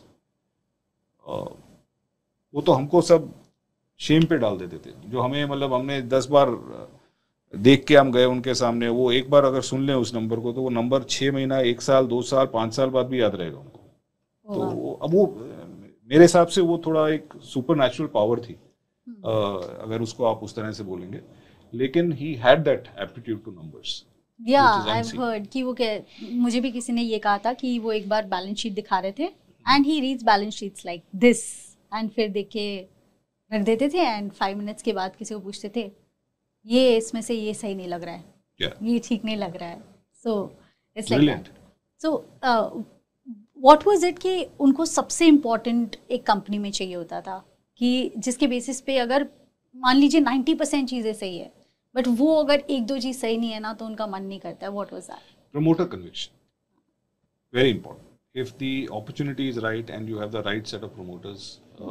वो तो हमको सब शेम पे डाल देते थे। जो हमें मतलब हमने 10 बार देख के हम गए उनके सामने, वो एक बार अगर सुन लें उस नंबर को, तो वो नंबर 6 महीना, 1 साल, 2 साल, 5 साल बाद भी याद रहेगा उनको। तो अब वो मेरे हिसाब से वो थोड़ा एक सुपर नेचुरल पावर थी, अगर उसको आप उस तरह से बोलेंगे, लेकिन he had that aptitude to numbers. Yeah, I've heard कि वो मुझे भी किसी ने ये कहा था कि वो एक बार बैलेंस शीट दिखा रहे थे, and he reads balance sheets like this, and फिर देख के रख देते थे, and 5 minutes के बाद किसी को पूछते थे ये इसमें से ये सही नहीं लग रहा है, ये ठीक नहीं लग रहा है। So it's like that. So what was it कि उनको सबसे इम्पोर्टेंट एक कंपनी में चाहिए होता था कि जिसके बेसिस पे अगर मान लीजिए 90% चीजें सही है, बट वो अगर 1-2 चीज सही नहीं है ना तो उनका मन नहीं करता है। What was that? Promoter conviction, very important. If the opportunity is right and you have the right set of promoters,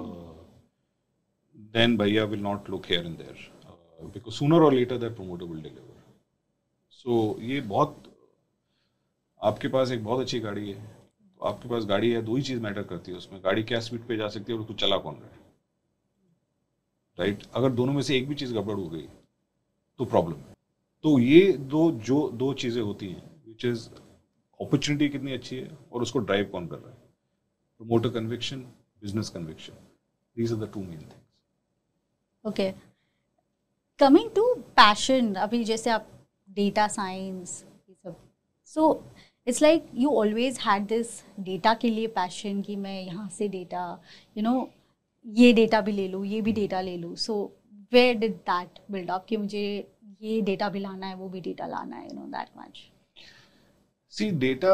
then Bhaiya will not look here and there, because sooner or later that promoter will deliver. So ये बहुत, आपके पास एक बहुत अच्छी गाड़ी है, आपके पास गाड़ी है, 2 ही चीज मैटर करती है उसमें, गाड़ी क्या स्पीड पे जा सकती है और उसको चला कौन रहा है, राइट? अगर दोनों में से एक भी चीज गड़बड़ हो गई तो प्रॉब्लम है। तो ये दो चीजें होती हैं, विच इज अपॉर्चुनिटी कितनी अच्छी है और उसको ड्राइव कौन कर रहा है, promoter conviction, business conviction, these are the 2 main things. Okay, coming to passion, अभी जैसे आप डेटा साइंस ये सब, so it's like you always had this data के लिए पैशन कि मैं यहाँ से डेटा ये डेटा भी ले लूँ, ये भी डेटा ले लूँ। So where did that build up कि मुझे ये डेटा भी लाना है, वो भी डेटा लाना है, दैट मच? सी डेटा,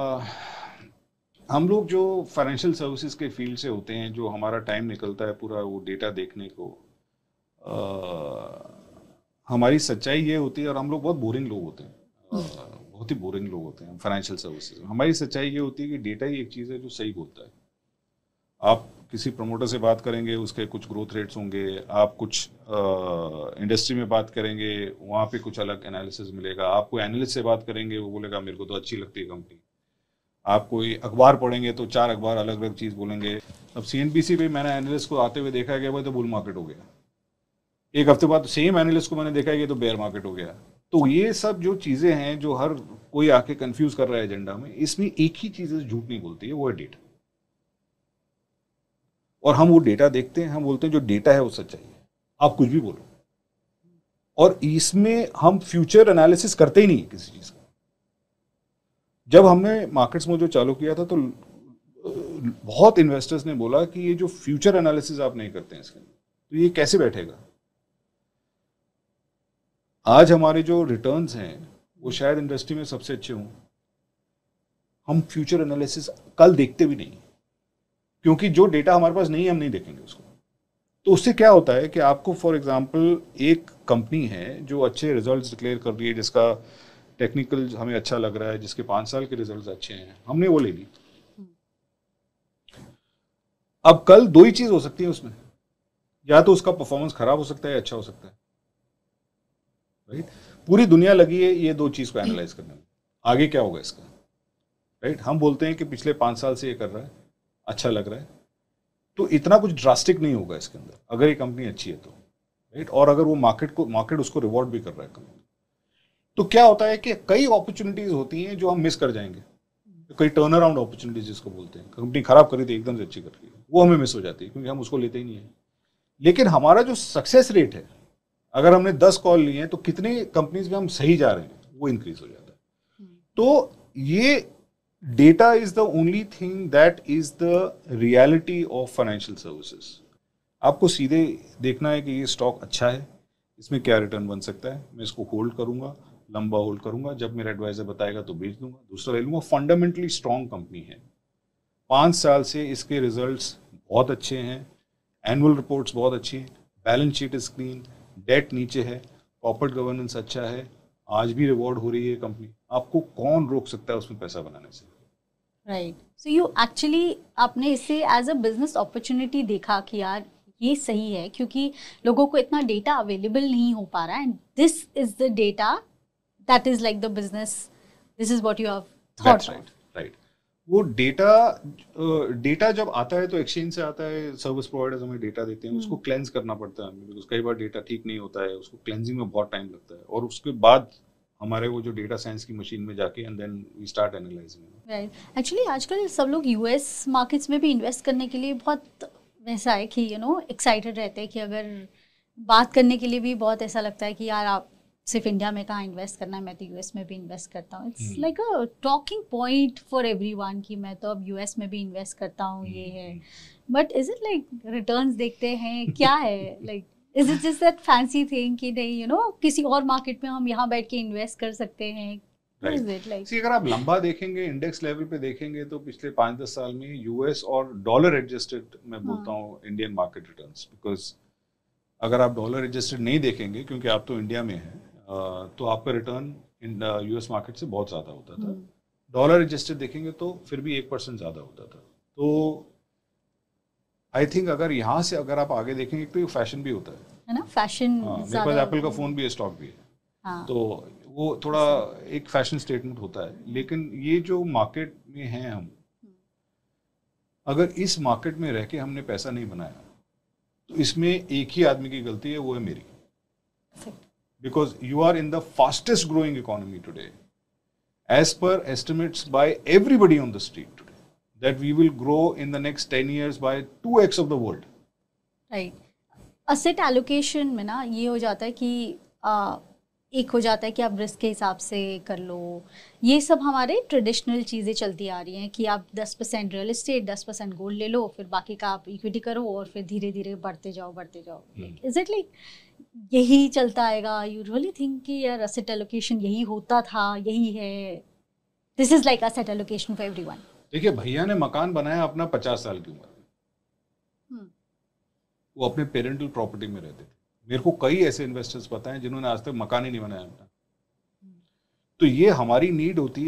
हम लोग जो फाइनेंशियल सर्विसेज के फील्ड से होते हैं, जो हमारा टाइम निकलता है पूरा वो डेटा देखने को, हमारी सच्चाई ये होती है, और हम लोग बहुत बोरिंग लोग होते हैं, बहुत ही बोरिंग लोग होते हैं फाइनेंशियल सर्विसेज। हमारी सच्चाई ये होती है कि डेटा ही एक चीज़ है जो सही बोलता है। आप किसी प्रमोटर से बात करेंगे, उसके कुछ ग्रोथ रेट्स होंगे, आप कुछ इंडस्ट्री में बात करेंगे, वहाँ पे कुछ अलग एनालिसिस मिलेगा। आप कोई एनालिस्ट से बात करेंगे, वो बोलेगा मेरे को तो अच्छी लगती है कंपनी। आप कोई अखबार पढ़ेंगे तो 4 अखबार अलग अलग चीज़ बोलेंगे। अब CNBC पे मैंने एनालिस्ट को आते हुए देखा कि भाई तो बुल मार्केट हो गया, एक हफ्ते बाद सेम एनालिस्ट को मैंने देखा कि तो बेयर मार्केट हो गया। तो ये सब जो चीजें हैं जो हर कोई आके कंफ्यूज कर रहा है एजेंडा में, इसमें एक ही चीज झूठ नहीं बोलती है, वो है डेटा। और हम वो डेटा देखते हैं, हम बोलते हैं जो डेटा है वो सच्चाई है, आप कुछ भी बोलो। और इसमें हम फ्यूचर एनालिसिस करते ही नहीं किसी चीज का। जब हमने मार्केट्स में जो चालू किया था तो बहुत इन्वेस्टर्स ने बोला कि ये जो फ्यूचर एनालिसिस आप नहीं करते हैं इसके अंदर, तो ये कैसे बैठेगा। आज हमारे जो रिटर्न्स हैं वो शायद इंडस्ट्री में सबसे अच्छे हों, हम फ्यूचर एनालिसिस कल देखते भी नहीं, क्योंकि जो डेटा हमारे पास नहीं है हम नहीं देखेंगे उसको। तो उससे क्या होता है कि आपको फॉर एग्जांपल एक कंपनी है जो अच्छे रिजल्ट्स डिक्लेयर कर रही है, जिसका टेक्निकल हमें अच्छा लग रहा है, जिसके 5 साल के रिजल्ट्स अच्छे हैं, हमने वो ले ली। अब कल दो ही चीज हो सकती है उसमें, या तो उसका परफॉर्मेंस खराब हो सकता है या अच्छा हो सकता है, राइट। पूरी दुनिया लगी है ये दो चीज को एनालाइज करने में, आगे क्या होगा इसका, राइट। हम बोलते हैं कि पिछले 5 साल से ये कर रहा है, अच्छा लग रहा है, तो इतना कुछ ड्रास्टिक नहीं होगा इसके अंदर अगर ये कंपनी अच्छी है तो, राइट। और अगर वो मार्केट उसको रिवॉर्ड भी कर रहा है कंपनी, तो क्या होता है कि कई अपॉर्चुनिटीज होती हैं जो हम मिस कर जाएंगे, कई टर्न अराउंड अपॉर्चुनिटीज जिसको बोलते हैं, कंपनी खराब करी थी एकदम से अच्छी कर रही है, वो हमें मिस हो जाती है क्योंकि हम उसको लेते ही नहीं है। लेकिन हमारा जो सक्सेस रेट है, अगर हमने 10 कॉल लिए हैं तो कितने कंपनीज में हम सही जा रहे हैं, वो इंक्रीज हो जाता है। तो ये data is the only thing that is the reality of financial services. आपको सीधे देखना है कि ये स्टॉक अच्छा है, इसमें क्या रिटर्न बन सकता है, मैं इसको होल्ड करूंगा, लंबा होल्ड करूंगा, जब मेरा एडवाइजर बताएगा तो बेच दूंगा, दूसरा ले लूंगा। फंडामेंटली स्ट्रॉन्ग कंपनी है, 5 साल से इसके रिजल्ट्स बहुत अच्छे हैं, एनुअल रिपोर्ट्स बहुत अच्छी हैं, balance sheet is clean, debt नीचे है, कॉर्पोरेट गवर्नेंस अच्छा है, आज भी रिवॉर्ड हो रही है कंपनी, आपको कौन रोक सकता है उसमें पैसा बनाने से। राइट, सो यू एक्चुअली आपने इसे एज अ बिजनेस अपॉर्चुनिटी देखा कि यार ये सही है, क्योंकि लोगों को इतना डेटा अवेलेबल नहीं हो पा रहा है, and this is the data that is like the business, this is what you have thought. Right, वो डेटा जब आता है तो एक्सचेंज से आता है, सर्विस प्रोवाइडर्स हमें डेटा देते हैं, उसको क्लेंस करना पड़ता है हमें, बिकॉज कई बार डेटा ठीक नहीं होता है, उसको क्लेंजिंग में बहुत टाइम लगता है, और उसके बाद हमारे वो जो डेटा साइंस की मशीन में जाके and then we start analysing. Right, actually आजकल सब लोग यूएस मार्केट्स में भी इन्वेस्ट करने के लिए बहुत वैसा है कि एक्साइटेड रहते हैं कि अगर बात करने के लिए भी बहुत ऐसा लगता है कि यार आप सिर्फ इंडिया में कहाँ इन्वेस्ट करना है, मैं तो यूएस में भी इन्वेस्ट करता हूँ। It's like a talking point for everyone कि मैं तो अब यूएस में भी इन्वेस्ट करता हूँ, ये है। But is it like returns देखते हैं, क्या है, like is it just that fancy thing कि नहीं किसी और मार्केट में हम यहाँ बैठ के इन्वेस्ट कर सकते हैं? अगर आप लंबा देखेंगे, इंडेक्स लेवल पे देखेंगे, तो पिछले 5-10 साल में यूएस और डॉलर एडजस्टेड मैं बोलता हूँ इंडियन मार्केट रिटर्न्स, बिकॉज अगर आप डॉलर एडजस्टेड नहीं देखेंगे क्योंकि आप तो इंडिया में हैं, तो आपका रिटर्न यूएस मार्केट से बहुत ज़्यादा होता था। डॉलर एडजस्टेड देखेंगे तो फिर भी 1% ज़्यादा होता था। तो आई थिंक अगर यहाँ से अगर आप आगे देखेंगे तो ये फैशन भी होता है ना, फैशन। मेरे पास एप्पल का फ़ोन भी है, स्टॉक भी है, तो वो थोड़ा एक फैशन स्टेटमेंट होता है। लेकिन ये जो मार्केट में हैं हम, अगर इस मार्केट में रह के हमने पैसा नहीं बनाया तो इसमें एक ही आदमी की गलती है, वो है मेरी। Because you are in the fastest growing economy today, as per estimates by everybody on the street today, that we will grow in the next 10 years by 2x of the world. Right. Asset allocation में ना ये हो जाता है कि एक हो जाता है कि आप रिस्क के हिसाब से कर लो, ये सब हमारे ट्रेडिशनल चीज़ें चलती आ रही हैं कि आप 10% रियल एस्टेट, 10% गोल्ड ले लो, फिर बाकी का आप इक्विटी करो और फिर धीरे धीरे बढ़ते जाओ। इज इट लाइक यही चलता आएगा? यू रियली थिंक कि यार एसेट एलोकेशन यही होता था, यही है, this is like asset allocation for everyone? देखिए, भैया ने मकान बनाया अपना 50 साल की उम्र में, वो अपने पेरेंटल प्रॉपर्टी में रहते थे। मेरे को कई ऐसे इन्वेस्टर्स पता हैं जिन्होंने आज तक मकान ही नहीं बनाया अपना। तो ये हमारी नीड होती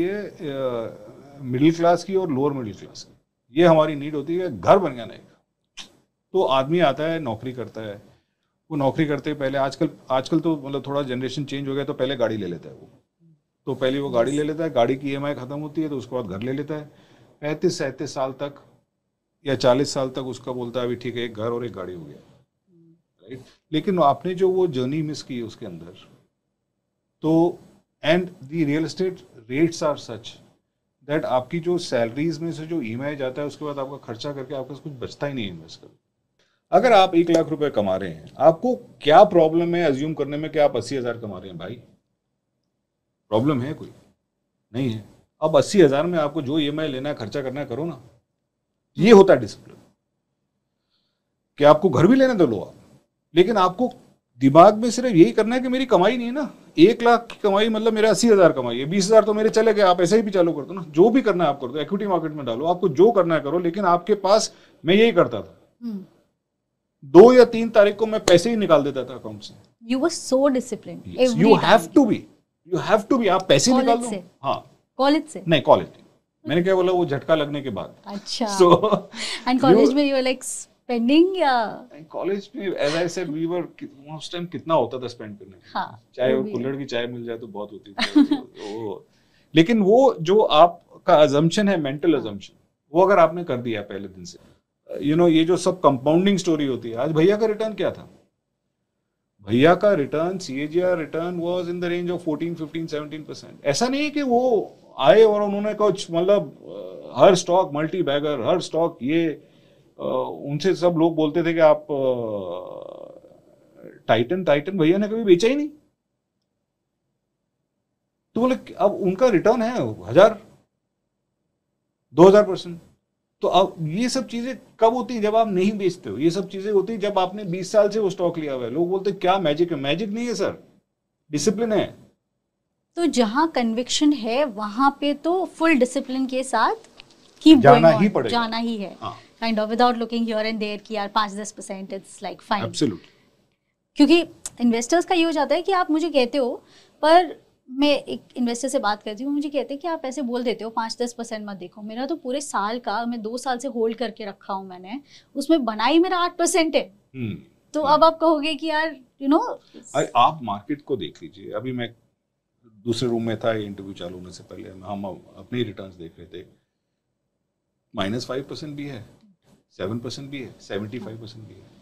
है मिडिल क्लास की और लोअर मिडिल क्लास की, ये हमारी नीड होती है घर बन गया नहीं। तो आदमी आता है, नौकरी करता है, वो नौकरी करते पहले आजकल तो मतलब थोड़ा जनरेशन चेंज हो गया, तो पहले गाड़ी ले लेता है वो, तो पहले वो गाड़ी ले लेता है, गाड़ी की EMI खत्म होती है तो उसके बाद घर ले लेता है। 35-37 साल तक या 40 साल तक उसका बोलता है अभी ठीक है, एक घर और एक गाड़ी हो गया, राइट। लेकिन आपने जो वो जर्नी मिस की उसके अंदर, तो and the real estate rates are such that आपकी जो सैलरीज में से जो ईएमआई जाता है उसके बाद आपका खर्चा करके आपके पास कुछ बचता ही नहीं है इन्वेस्ट कर। अगर आप 1 लाख रुपए कमा रहे हैं, आपको क्या प्रॉब्लम है अज्यूम करने में कि आप 80,000 कमा रहे हैं? भाई प्रॉब्लम है कोई? नहीं है। अब 80,000 में आपको जो ईएमआई लेना है, खर्चा करना है, करो ना। ये होता है डिसिप्लिन। कि आपको घर भी लेने दो लो आप, लेकिन आपको दिमाग में सिर्फ यही करना है कि मेरी कमाई नहीं है ना, 1 लाख की कमाई मतलब मेरा 80,000 कमाई है, 20,000 तो मेरे चले गए, आप ऐसे ही भी चालू कर दो ना, जो भी करना है आप कर दो, इक्विटी मार्केट में डालो, आपको जो करना है करो, लेकिन आपके पास, मैं यही करता था, 2 या 3 तारीख को मैं पैसे ही निकाल देता था अकाउंट से। You were so disciplined. You have to be, आप पैसे निकाल दो। हाँ, कॉलेज से नहीं, कॉलेज मैंने क्या बोला, वो झटका लगने के बाद। अच्छा। So एंड कॉलेज में यू वर लाइक स्पेंडिंग या? कॉलेज में as I said we were, उस टाइम कितना होता था स्पेंड करने के। हाँ, चाहे वो कुल्हड़ की चाय मिल जाए तो बहुत होती थी। लेकिन वो जो आपका अजम्पशन है, मेंटल अजम्पशन, वो अगर आपने कर दिया पहले दिन से, ये जो सब कंपाउंडिंग स्टोरी होती है। आज भैया का रिटर्न क्या था? भैया का return, CAGR return was in the range of 14, 15, 17%। ऐसा नहीं है कि वो आए और उन्होंने कुछ मतलब हर स्टॉक मल्टी बैगर, हर स्टॉक ये, उनसे सब लोग बोलते थे कि आप टाइटन भैया ने कभी बेचा ही नहीं। तो बोले अब उनका रिटर्न है 1000, 2000%। तो अब ये सब चीजें कब होती है? जब आप नहीं बेचते हो। ये सब चीजें होती है जब आपने 20 साल से वो स्टॉक लिया हुआ है। लोग बोलते क्या मैजिक है? मैजिक नहीं है सर, डिसिप्लिन है। तो जहां कन्विक्शन है वहां पे तो फुल डिसिप्लिन के साथ कीप जाना ही पड़ेगा, जाना ही है। Kind of without looking here and there कि यार 5-10% इट्स लाइक फाइन। एब्सोल्युटली। क्योंकि इन्वेस्टर्स का ये हो जाता है कि आप मुझे कहते हो, पर मैं एक इन्वेस्टर से बात करती हूँ, मुझे कहते हैं कि आप ऐसे बोल देते हो 5-10% मत देखो। मेरा तो पूरे साल का, मैं 2 साल से होल्ड करके रखा हूँ मैंने, उसमें बनाई मेरा 8% है। तो अब आप कहोगे कि यार आप मार्केट को देख लीजिए। अभी मैं दूसरे रूम में था, इंटरव्यू चालू होने से पहले हम अपने रिटर्न्स देख रहे थे। -5% भी है, 7% भी है, 75% भी है।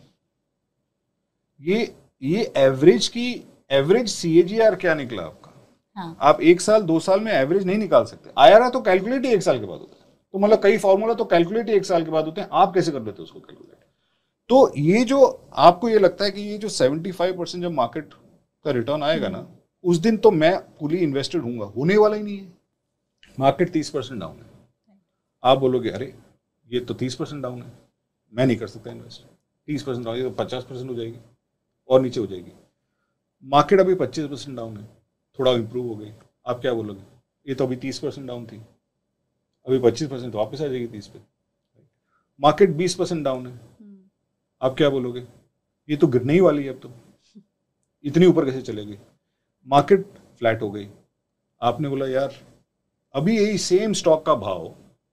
ये एवरेज CAGR क्या निकला आपका? हाँ। आप 1 साल 2 साल में एवरेज नहीं निकाल सकते। IRR तो कैलकुलेट ही 1 साल के बाद होता है। तो मतलब कई फॉर्मूला तो कैलकुलेट ही 1 साल के बाद होते हैं। आप कैसे कर लेते हो उसको कैलकुलेट? तो ये जो आपको ये लगता है कि ये जो 75% जब मार्केट का रिटर्न आएगा ना, उस दिन तो मैं फुली इन्वेस्टेड हूँगा, होने वाला ही नहीं है। मार्केट 30% डाउन है, आप बोलोगे अरे ये तो 30% डाउन है, मैं नहीं कर सकता इन्वेस्ट। 30% डाउन, ये तो 50% हो जाएगी और नीचे हो जाएगी। मार्केट अभी 25% डाउन है, थोड़ा इंप्रूव हो गई, आप क्या बोलोगे? ये तो अभी 30% डाउन थी, अभी 25% तो वापस आ जाएगी 30 पे। मार्केट 20% डाउन है, आप क्या बोलोगे? ये तो गिरने ही वाली है, अब तो इतनी ऊपर कैसे चलेगी? मार्केट फ्लैट हो गई, आपने बोला यार अभी यही सेम स्टॉक का भाव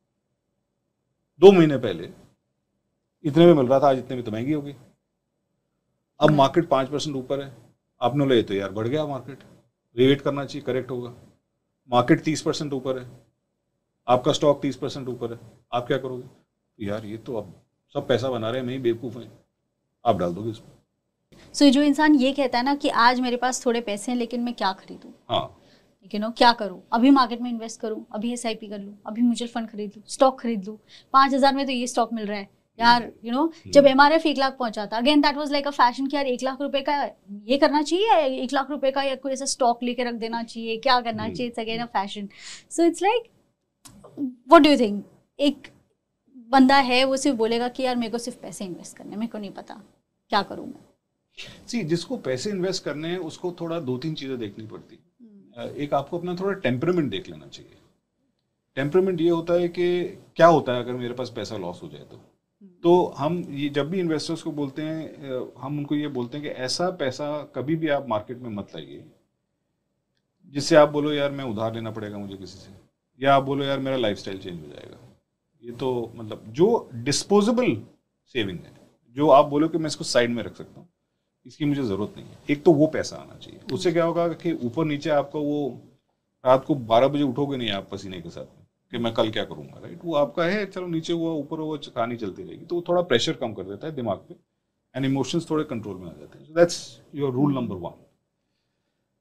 2 महीने पहले इतने में मिल रहा था, आज इतने में तो महंगी हो गई। अब मार्केट 5% ऊपर है, आपने बोला ये तो यार बढ़ गया, मार्केट रिवेट करना चाहिए, करेक्ट होगा। मार्केट 30% ऊपर है, आपका स्टॉक 30% ऊपर है, आप क्या करोगे? यार ये तो अब सब पैसा बना रहे हैं, मैं ही बेवकूफ़ हैं, आप डाल दोगे इसमें। So, जो इंसान ये कहता है ना कि आज मेरे पास थोड़े पैसे हैं लेकिन मैं क्या खरीदूं, हाँ, क्या करूं, अभी मार्केट में इन्वेस्ट करूं, अभी SIP कर लूं, अभी म्यूचुअल फंड खरीद लूं, स्टॉक खरीद लूं, 5,000 में तो ये स्टॉक मिल रहा है यार, जब MRF 1 लाख पहुंचा था, again that was like a fashion कि यार 1 लाख रुपए का ये करना चाहिए, 1 लाख रुपए का या कोई ऐसा स्टॉक लेके रख देना चाहिए, क्या करना चाहिए, it's again a fashion. So it's like, what do you think? एक बंदा है वो सिर्फ बोलेगा कि यार मेरे को सिर्फ पैसे इन्वेस्ट करने, मेरे को नहीं पता क्या करूं मैं। जिसको पैसे इन्वेस्ट करने हैं उसको थोड़ा 2-3 चीजें देखनी पड़ती है। एक आपको अपना थोड़ा टेम्परामेंट देख लेना चाहिए। टेम्परामेंट ये होता है कि क्या होता है अगर मेरे पास पैसा लॉस हो जाए तो हम ये जब भी इन्वेस्टर्स को बोलते हैं, हम उनको ये बोलते हैं कि ऐसा पैसा कभी भी आप मार्केट में मत लाइए जिससे आप बोलो यार मैं उधार लेना पड़ेगा मुझे किसी से, या आप बोलो यार मेरा लाइफस्टाइल चेंज हो जाएगा। ये तो मतलब जो डिस्पोजेबल सेविंग है, जो आप बोलो कि मैं इसको साइड में रख सकता हूँ, इसकी मुझे ज़रूरत नहीं है, एक तो वो पैसा आना चाहिए। उससे क्या होगा कि ऊपर नीचे आपका वो रात को 12 बजे उठोगे नहीं आप पसीने के साथ कि मैं कल क्या करूँगा, राइट? वो आपका है, चलो नीचे हुआ ऊपर हुआ कहानी चलती रहेगी, तो वो थोड़ा प्रेशर कम कर देता है दिमाग पे एंड इमोशंस थोड़े कंट्रोल में आ जाते हैं। That's your rule number 1।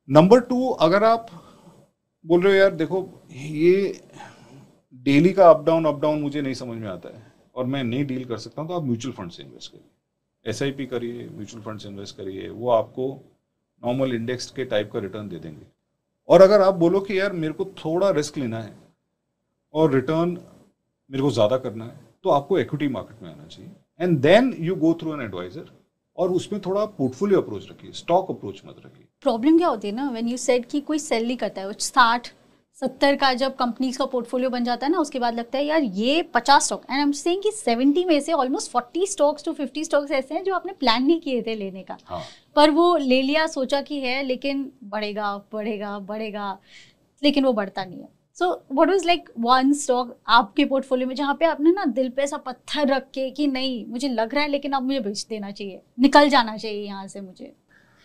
Number 2, अगर आप बोल रहे हो यार देखो ये डेली का अप डाउन मुझे नहीं समझ में आता है और मैं नहीं डील कर सकता हूँ, तो आप म्यूचुअल फंड से इन्वेस्ट करिए, SIP करिए, म्यूचुअल फंड से इन्वेस्ट करिए, वो आपको नॉर्मल इंडेक्स के टाइप का रिटर्न दे देंगे। और अगर आप बोलो कि यार मेरे को थोड़ा रिस्क लेना है और रिटर्न मेरे को ज़्यादा करना है, तो आपको इक्विटी मार्केट में आना चाहिए, and then you go through an advisor, और उसमें थोड़ा पोर्टफोलियो अप्रोच रखिए, स्टॉक अप्रोच मत रखिए। प्रॉब्लम क्या होती है ना, व्हेन यू सेड कि कोई सेल नहीं करता है, वो 60-70 का जब कंपनीज का पोर्टफोलियो बन जाता है ना, उसके बाद लगता है यार ये 50 stock, and I am saying कि 70 में से ऑलमोस्ट 40 स्टॉक्स टू 50 स्टॉक्स ऐसे हैं जो आपने प्लान नहीं किए थे लेने का, हाँ। पर वो ले लिया, सोचा कि है, लेकिन बढ़ेगा बढ़ेगा बढ़ेगा, लेकिन वो बढ़ता नहीं है। So what was like one stock आपके पोर्टफोलियो में जहाँ पे आपने ना दिल पे ऐसा पत्थर रख के कि नहीं मुझे लग रहा है लेकिन अब मुझे बेच देना चाहिए, निकल जाना चाहिए यहाँ से मुझे?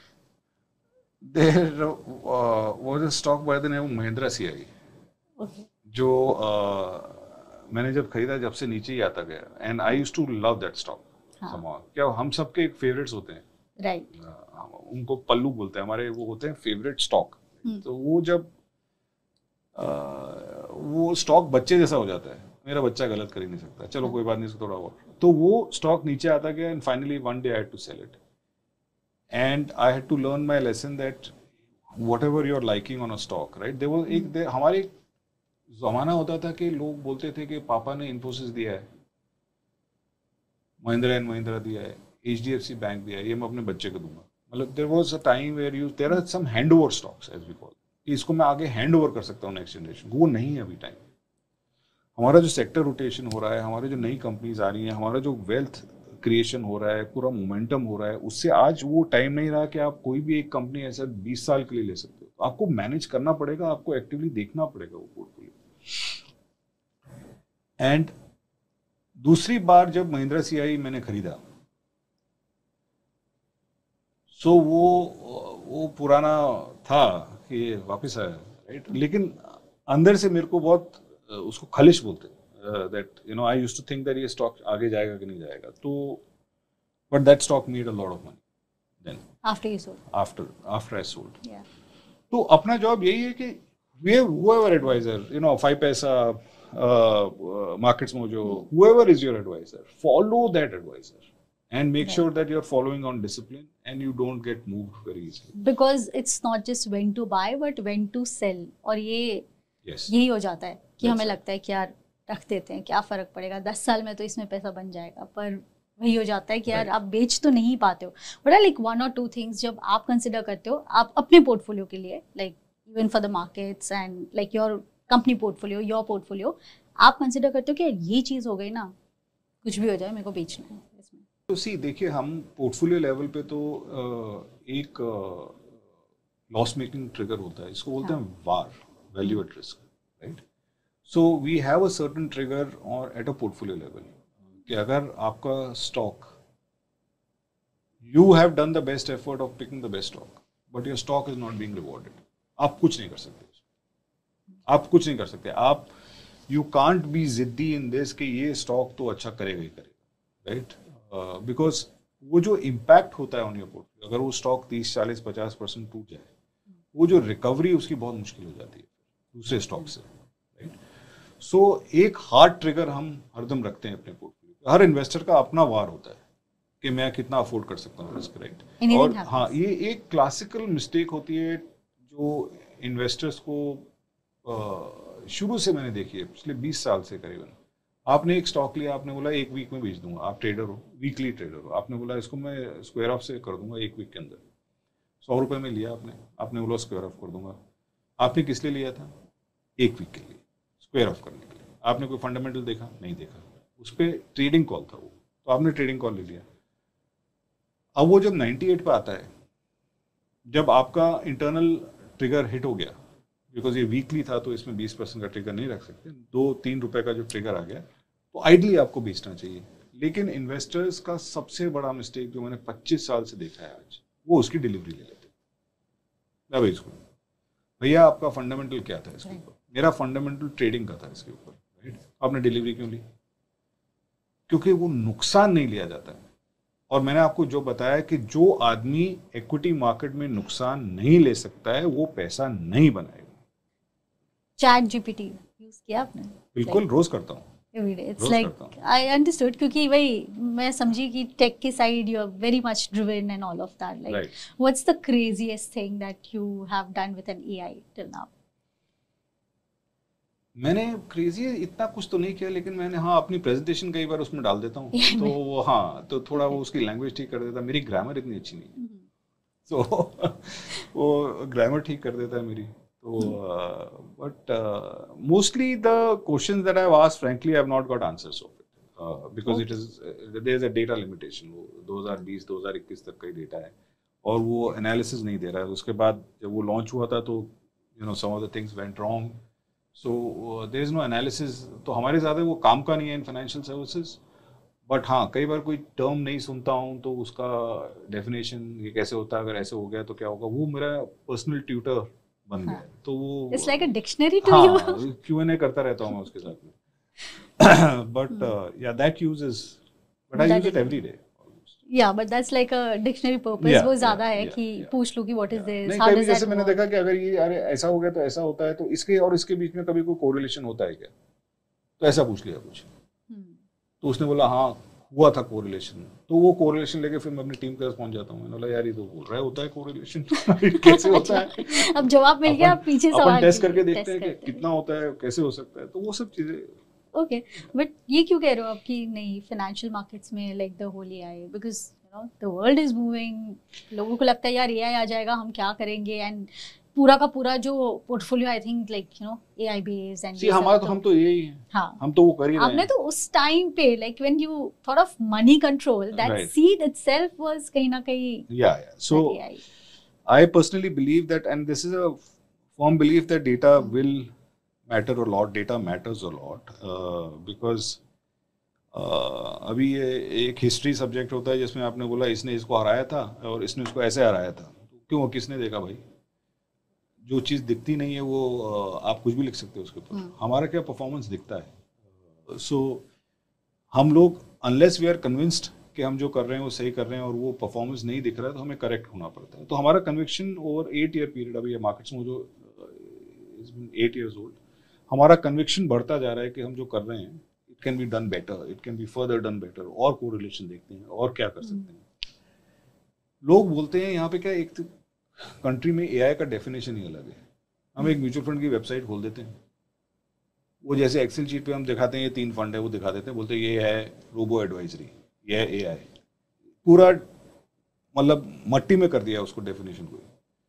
There was a stock by the name of Mahindra CI, Okay. जो मैंने जब खरीदा जब से नीचे ही आता गया, and I used to love that stock. क्या हम सबके एक फेवरेट्स होते हैं, राइट, उनको पल्लू बोलते हैं, हमारे वो होते हैं फेवरेट स्टॉक। तो वो जब वो स्टॉक बच्चे जैसा हो जाता है, मेरा बच्चा गलत कर ही नहीं सकता, चलो कोई बात नहीं, इसको थोड़ा और, तो वो स्टॉक नीचे आता गया, and finally one day I had to sell it, and I had to learn my lesson that whatever you're liking on a stock, right? हमारे एक जमाना होता था कि लोग बोलते थे कि पापा ने इन्फोसिस दिया है, महिंद्रा एंड महिंद्रा दिया है, HDFC बैंक दिया है, ये मैं अपने बच्चे को दूंगा। मतलब there was a time where there are some hand over stocks as we call, कि इसको मैं आगे हैंड ओवर कर सकता हूँ नेक्स्ट जनरेशन को, वो नहीं है अभी टाइम। हमारा जो सेक्टर रोटेशन हो रहा है, हमारे जो नई कंपनीज आ रही हैं, हमारा जो वेल्थ क्रिएशन हो रहा है, पूरा मोमेंटम हो रहा है, उससे आज वो टाइम नहीं रहा कि आप कोई भी एक कंपनी ऐसा 20 साल के लिए ले सकते हो। आपको मैनेज करना पड़ेगा, आपको एक्टिवली देखना पड़ेगा वो पोर्टफोलियो। एंड दूसरी बार जब महिंद्रा CI मैंने खरीदा, सो वो पुराना था कि वापस आया, राइट, लेकिन अंदर से मेरे को बहुत उसको खलिश बोलते, that you know I used to think that ये stock आगे जाएगा कि नहीं जाएगा, तो but that stock made a lot of money then after you sold, after I sold. yeah. तो अपना जॉब यही है कि whoever advisor, you know, 5 पैसा, Markets Mojo, whoever is your advisor, follow that advisor and make sure that you're following on discipline and you don't get moved very easily, because it's not just when to buy but when to sell, और ये yes, यही हो जाता है कि हमें right, लगता है कि यार रख देते हैं, क्या फ़र्क पड़ेगा, 10 साल में तो इसमें पैसा बन जाएगा, पर वही हो जाता है कि यार आप बेच तो नहीं पाते हो। बट लाइक 1 or 2 थिंग्स जब आप कंसिडर करते हो आप अपने पोर्टफोलियो के लिए, like even for the markets and like your company portfolio, your portfolio, आप कंसिडर करते हो कि ये चीज़ हो गई ना, कुछ भी हो जाए मेरे को बेचना है इसमें? तो सी देखिए, हम पोर्टफोलियो लेवल पे तो एक लॉस मेकिंग ट्रिगर होता है, इसको बोलते हैं VaR, value at risk, right. So we have a certain trigger और एट अ पोर्टफोलियो लेवल कि अगर आपका stock, you have done the best effort of picking the best stock but your stock is not being rewarded, आप कुछ नहीं कर सकते, आप कुछ नहीं कर सकते, आप यू कांट बी जिद्दी इन दिस कि ये स्टॉक तो अच्छा करेगा ही करेगा, राइट, बिकॉज वो जो इम्पैक्ट होता है ऑन योर पोर्टफोलियो, अगर वो स्टॉक 30-40-50% टूट जाए, वो जो रिकवरी उसकी बहुत मुश्किल हो जाती है दूसरे स्टॉक से, राइट। सो एक हार्ड ट्रिगर हम हरदम रखते हैं अपने पोर्टफोलियो। हर इन्वेस्टर का अपना वार होता है कि मैं कितना अफोर्ड कर सकता हूँ रिस्क, राइट। और हाँ, ये एक क्लासिकल मिस्टेक होती है जो इन्वेस्टर्स को शुरू से मैंने देखी है, पिछले 20 साल से करीबन। आपने एक स्टॉक लिया, आपने बोला 1 वीक में बेच दूंगा, आप ट्रेडर हो, वीकली ट्रेडर हो, आपने बोला इसको मैं स्क्वायर ऑफ से कर दूंगा 1 वीक के अंदर, 100 रुपये में लिया आपने बोला स्क्वायर ऑफ कर दूंगा। आपने किस लिए लिया था? 1 वीक के लिए, स्क्वायर ऑफ करने के लिए। आपने कोई फंडामेंटल देखा? नहीं देखा, उस पर ट्रेडिंग कॉल था वो, तो आपने ट्रेडिंग कॉल ले लिया। अब वो जब 98 पे आता है, जब आपका इंटरनल ट्रिगर हिट हो गया, बिकॉज ये वीकली था तो इसमें 20% का ट्रिगर नहीं रख सकते, 2-3 रुपए का जो ट्रिगर आ गया, तो आइडली आपको बेचना चाहिए। लेकिन इन्वेस्टर्स का सबसे बड़ा मिस्टेक जो मैंने 25 साल से देखा है आज, वो उसकी डिलीवरी ले लेते हैं। भाई इसको, भैया आपका फंडामेंटल क्या था इसके ऊपर? मेरा फंडामेंटल ट्रेडिंग का था इसके ऊपर, राइट। आपने डिलीवरी क्यों ली? क्योंकि वो नुकसान नहीं लिया जाता है, और मैंने आपको जो बताया कि जो आदमी इक्विटी मार्केट में नुकसान नहीं ले सकता है वो पैसा नहीं बनाएगा। चैट जीपीटी यूज किया आपने? बिल्कुल, रोज करता हूँ। Every day. It's like I understood क्योंकि वही मैं समझी कि टेक के side you are very much driven and all of that. Like, right. What's the craziest thing that you have done with an AI till now? मैंने crazy इतना कुछ तो नहीं किया, लेकिन मैंने हाँ अपनी प्रेजेंटेशन कई बार उसमें डाल देता हूँ तो हाँ तो थोड़ा वो उसकी लैंग्वेज ठीक कर देता है। मेरी ग्रामर इतनी अच्छी नहीं है तो वो ग्रामर ठीक कर देता है मेरी। तो but mostly the questions that I've asked, frankly, I've not got answers of it because it is there is a data limitation। वो 2020-2021 तक का ही डेटा है और वो एनालिसिस नहीं दे रहा है। उसके बाद जब वो लॉन्च हुआ था तो some of the things went wrong, so there is no analysis। तो हमारे ज़्यादा वो काम का नहीं है इन फाइनेंशियल सर्विसेज। बट हाँ कई बार कोई टर्म नहीं सुनता हूँ तो उसका डेफिनेशन ये कैसे होता है, अगर ऐसे हो गया तो क्या होगा, वो मेरा पर्सनल ट्यूटर बन गया। तो वो it's like a dictionary to you. Q&A करता रहता हूँ मैं उसके साथ में। But yeah that uses, but I use it every day. Yeah but that's like a dictionary purpose. वो ज्यादा है कि पूछ लूं कि what is this, how does that. जैसे मैंने देखा कि अगर ये अरे ऐसा हो गया तो ऐसा होता है, तो इसके और इसके बीच में कभी कोई कोरिलेशन होता है क्या, तो ऐसा पूछ लिया कुछ। तो उसने बोला हाँ हुआ था कोरिलेशन। तो वो कोरिलेशन लेके फिर मैं अपनी टीम के पास पहुंच जाता हूँ। मैंने बोला यार ये तो बोल रहा है होता है कोरिलेशन कैसे होता है। अब जवाब मिल गया, आप पीछे सवाल अपन टेस्ट करके देखते हैं कि कितना होता है, कैसे हो सकता है, तो वो सब चीजें। ओके बट ये क्यों कह रहे हो आप कि नहीं फाइनेंशियल मार्केट्स में like the whole AI, because the world is moving, लोगों को लगता है यार एआई आ जाएगा हम क्या करेंगे, एंड पूरा का पूरा जो portfolio I think like AI based and हमारा तो हम तो यही हैं। हाँ, हम तो वो कर ही रहे हैं। आपने तो उस टाइम पे like when you thought of money control, that seed itself was कहीं ना कहीं so I personally believe that, and this is a firm belief that data will matter a lot, data matters a lot because अभी ये एक history subject होता है जिसमें आपने बोला इसने इसको हराया था और इसने इसको ऐसे हराया था, क्यों, किसने देखा भाई। जो चीज़ दिखती नहीं है वो आप कुछ भी लिख सकते हो उसके ऊपर। हमारा क्या परफॉर्मेंस दिखता है। सो हम लोग अनलेस वी आर कन्विंस्ड कि हम जो कर रहे हैं वो सही कर रहे हैं और वो परफॉर्मेंस नहीं दिख रहा है तो हमें करेक्ट होना पड़ता है। तो हमारा कन्विक्शन ओवर 8 ईयर पीरियड, अभी ये मार्केट्स में जो 8 ईयर्स ओल्ड, हमारा कन्विक्शन बढ़ता जा रहा है कि हम जो कर रहे हैं it can be done better, it can be further done better, और कोरिलेशन देखते हैं और क्या कर सकते हैं। लोग बोलते हैं यहाँ पे क्या, एक कंट्री में एआई का डेफिनेशन ही अलग है। हम एक म्यूचुअल फंड की वेबसाइट खोल देते हैं, वो जैसे एक्सेल शीट पे हम दिखाते हैं ये 3 फंड है, वो दिखा देते हैं, बोलते हैं ये है रोबो एडवाइजरी, ये है एआई, पूरा मतलब मट्टी में कर दिया उसको डेफिनेशन को।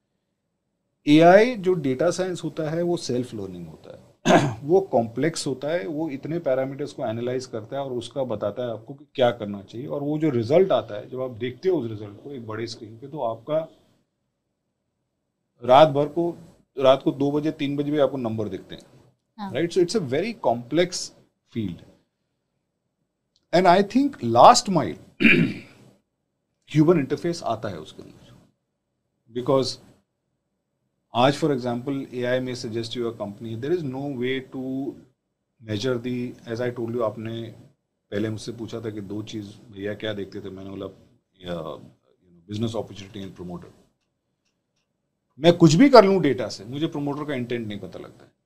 एआई जो डेटा साइंस होता है वो सेल्फ लर्निंग होता है वो कॉम्प्लेक्स होता है, वो इतने पैरामीटर्स को एनालाइज करता है और उसका बताता है आपको कि क्या करना चाहिए, और वो जो रिजल्ट आता है जब आप देखते हो उस रिजल्ट को एक बड़े स्क्रीन पे, तो आपका रात को 2 बजे 3 बजे भी आपको नंबर दिखते हैं, right. So it's a very complex field, and I think last mile human interface आता है उसके अंदर, बिकॉज आज फॉर एग्जाम्पल एआई में suggest you a company, there is no way to measure the, as I told you, आपने पहले मुझसे पूछा था कि 2 चीज़ भैया क्या देखते थे, मैंने बोला बिजनेस अपॉर्चुनिटी एंड प्रमोटर। मैं कुछ भी कर लूं डेटा से, मुझे प्रमोटर का इंटेंट नहीं पता लगता है।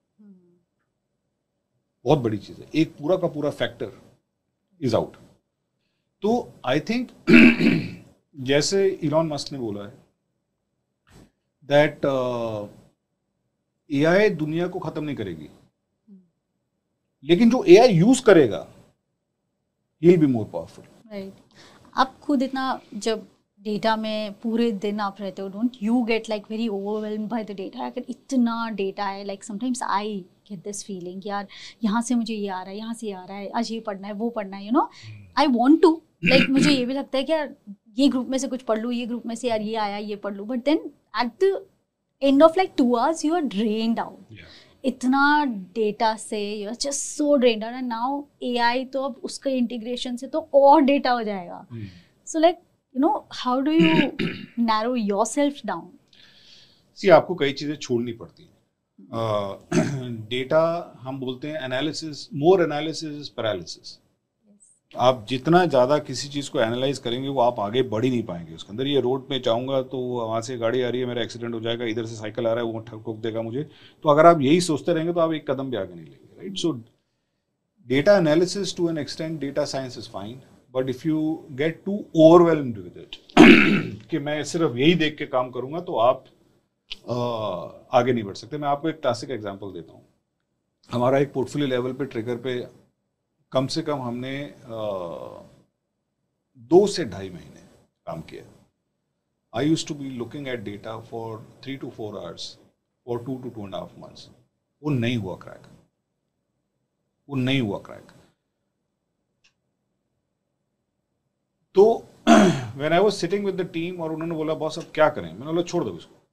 बहुत बड़ी चीज है, एक पूरा का पूरा फैक्टर इज आउट। तो आई थिंक जैसे इलॉन मस्क ने बोला है दैट एआई दुनिया को खत्म नहीं करेगी, लेकिन जो एआई यूज करेगा he will be more powerful. Right. आप खुद इतना जब डेटा में पूरे दिन आप रहते हो, don't you get like very overwhelmed by the data? अगर इतना डेटा है, like sometimes I get this feeling यार यहाँ से मुझे ये आ रहा है, यहाँ से ये आ रहा है, आज ये पढ़ना है, वो पढ़ना है, आई वॉन्ट टू, लाइक मुझे ये भी लगता है कि यार ये ग्रुप में से कुछ पढ़ लूँ, ये ग्रुप में से यार ये आया ये पढ़ लूँ, but then at the end of like 2 hours you are drained out. इतना डेटा से you are just so drained out, and now AI तो अब उसका इंटीग्रेशन से तो और डेटा हो जाएगा। So like how do you narrow yourself down? See, आपको कई चीजें छोड़नी पड़ती हैं। डेटा हम बोलते हैं analysis, more analysis is paralysis. आप जितना ज़्यादा किसी चीज़ को एनालाइज करेंगे वो आप आगे बढ़ ही नहीं पाएंगे उसके अंदर। ये रोड पे जाऊंगा तो वहाँ से गाड़ी आ रही है, मेरा एक्सीडेंट हो जाएगा, इधर से साइकिल आ रहा है वो ठोक देगा मुझे। तो अगर आप यही सोचते रहेंगे तो आप एक कदम भी आगे नहीं लेंगे, right? So data analysis to an extent, data science is fine, but if you get too overwhelmed with it कि मैं सिर्फ यही देख के काम करूंगा, तो आप आगे नहीं बढ़ सकते। मैं आपको एक क्लासिक एग्जांपल देता हूँ। हमारा एक पोर्टफोलियो लेवल पे ट्रिगर पे कम से कम हमने 2 से 2.5 महीने काम किया। I used to be looking at data for 3 to 4 hours for 2 to 2.5 months। वो नहीं हुआ क्रैक, वो नहीं हुआ क्रैक। तो when I was sitting with the team और उन्होंने बोला बॉस अब क्या करें, मैंने बोला छोड़ दो इसको,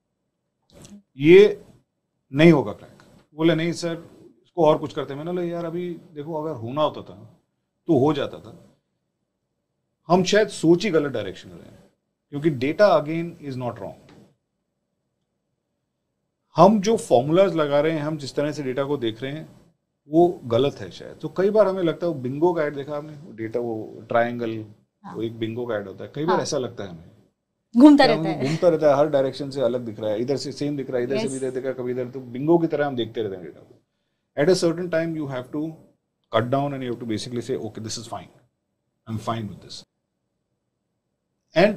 ये नहीं होगा क्रैक। बोले नहीं सर इसको और कुछ करते हैं। मैंने बोला यार अभी देखो अगर होना होता था तो हो जाता था, हम शायद सोच ही गलत डायरेक्शन में रहे हैं, क्योंकि data again is not wrong. हम जो फॉर्मूलाज लगा रहे हैं, हम जिस तरह से डेटा को देख रहे हैं वो गलत है शायद। तो कई बार हमें लगता है, बिंगो का ऐड देखा आपने, डेटा वो ट्रायंगल, वो एक बिंगो का ऐड होता है, कई बार ऐसा लगता है हमें घूमता रहता है, हर डायरेक्शन से अलग दिख रहा है, इधर से सेम दिख रहा है, इधर से भी दिख रहा है, कभी इधर। तो बिंगो की तरह हम देखते रहते हैं डेटा को। At a certain time you have to cut down and you have to basically say okay this is fine, I am fine with this. And